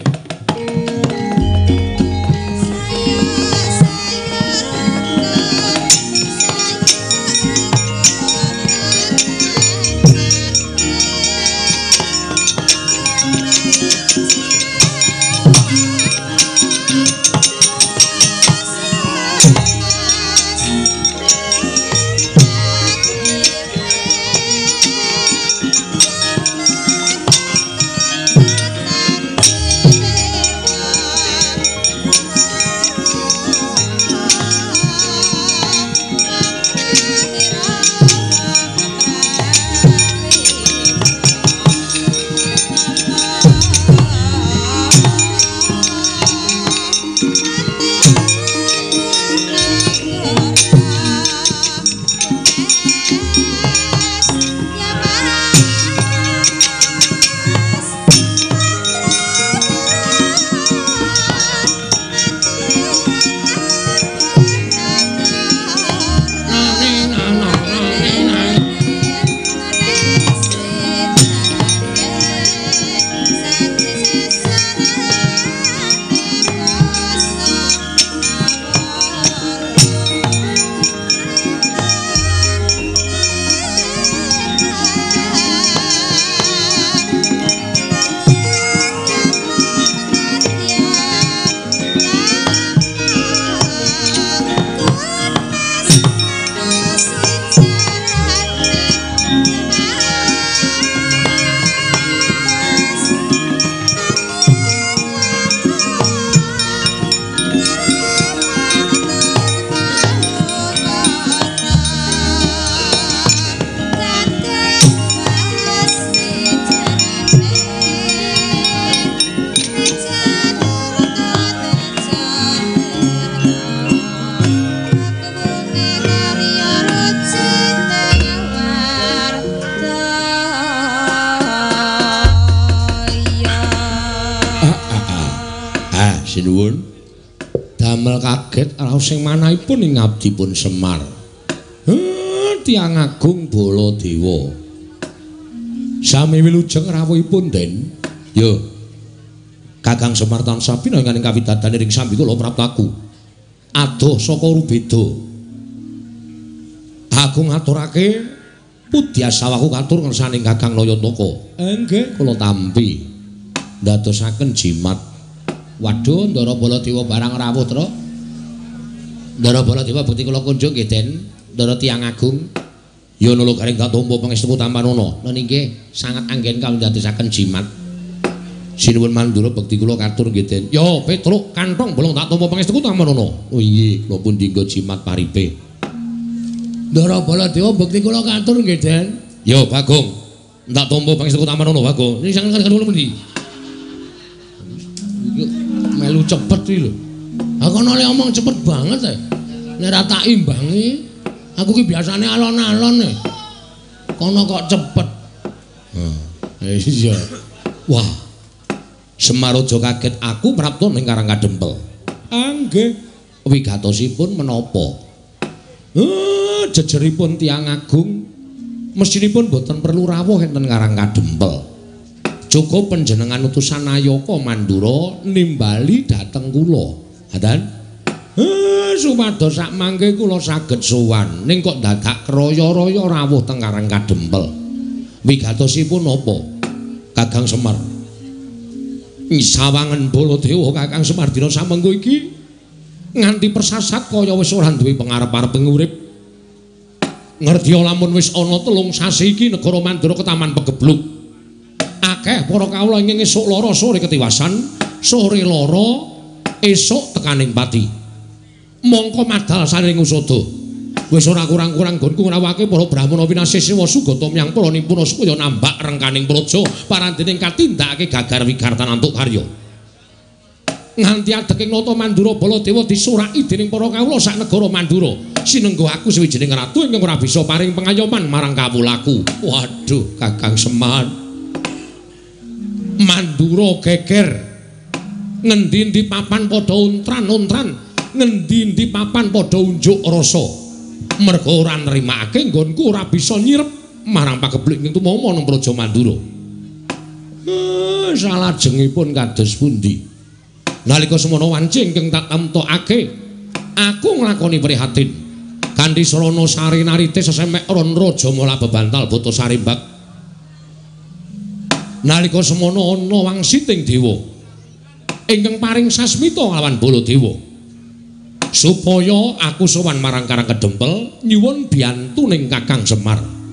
Sinuwun damel kaget raos sing manahipun ing abdipun Semar. Tiyang Agung Baladewa. Sami wilujeng rawuhipun den. Yo. Kakang Semar tansah pinangan ing kawidadan ing sambi kula praptaku. Adoh saka rubeda. Aku ngaturake pudyasawaku katur ngersaning Kakang Nayantaka. Nggih, kula tampi ndadosaken jimat. Waduh, Ndara Baladewa barang rawuh, Tru. Ndara Baladewa bekti kula kunjung nggih, Den. Ndara Tiyang Agung. Ya nulung garing katompo pangestu Tampanana. Lha nggih sanget anggen kawula ndadosaken jimat. Sinuwun Mandura bekti kula katur nggih, Den. Ya, Petruk kantong bolong tak tampa pangestu Tampanana. Oh iya, kula pun dinggo jimat paripe. Ndara Baladewa bekti kula katur nggih, Den. Ya, Bagong. Tak tampa pangestu Tampanana, Bagong. Niki sanget kula pundi? Melu cepet iki lho. Aku nek omong cepet banget e. Nek ra tak imbangi, aku ki biasane alon-alon e. Kono kok cepet. Iya. Wah. Semar aja kaget aku prapta ning Karang Kadempel. Nggih. Wigatosipun menapa? Jejeripun Tiyang Agung mestinipun boten perlu rawuh enten Karang Kadempel. Cukup panjenengan utusan Nayaka Mandura nimbali dhateng kula. Hadan? Supados sak mangke kula saged sowan ning kok dadak kraya-raya rawuh teng Karang Kadempel. Wigatosipun napa? Kakang Semar. Sawangen Baladewa Kakang Semar dina samengko iki nganti persasat kaya wis ora duwe pangarep-arep urip. Ngerti lamun wis ana 3 sasi iki negara Mandura ketaman pegebluk. Akeh para kawula ing esuk lara sore ketiwasan, sore lara esuk tekaning pati. Mongko madal saring usada. Wis ora kurang-kurang nggonku ngrawake para Brahmana Winasesiwa Sugata miyang para nimpuna supaya nambak rengkaning praja parandening katindakake gagar wigartan antuk karya. Nganti adeking nata Mandura Baladewa disuraki dening para kawula sak negara Mandura. sinenggo aku sawijining ratu ingkang ora bisa paring pengayoman marang kawulaku. Waduh, Kakang Semar. Mandura geger. Ngendi-endi papan padha untran-untran, ngendi-endi papan padha unjuk rasa. Merga ora nrimakake nggonku ora bisa nyirep marang pagebluk ing tumama nang Praja Mandura. Salajengipun kados pundi? Nalika semana wanci ingkang tak tamtokake, aku nglakoni prihatin kanthi sarana sari narite sesemek ron raja mula bebantal boto sarimbak. Nalika semana ana wangsiting dewa ingkang paring sasmita lawan Baladewa supaya aku sowan marang Karang Kedempel nyuwun biyantu ning Kakang Semar.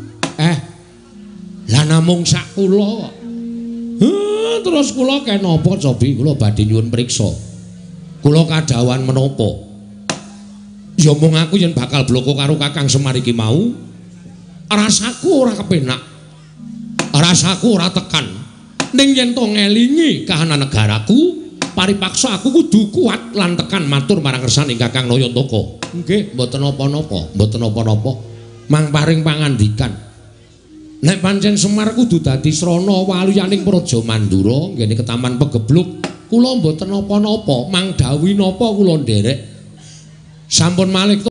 Lah namung sak kula. Terus kula kenapa cobi kula badhe nyuwun priksa. Kula kadhawan menapa? Ya mung aku yen bakal bloko karo Kakang Semar iki mau, rasaku ora kepenak. Rasaku ora tekan. Ning yen to ngelingi kahanan negaraku, paripaksa aku kudu kuat lan tekan matur marang kersaning Kakang Nayantaka. Nggih, mboten napa-napa, mboten napa-napa. Mang paring pangandikan. Nek pancen Semar kudu dadi srana waluyaning Praja Mandura nggene ketaman Pegebluk, kula mboten napa-napa, mang dawuh napa kula nderek. Sampun malih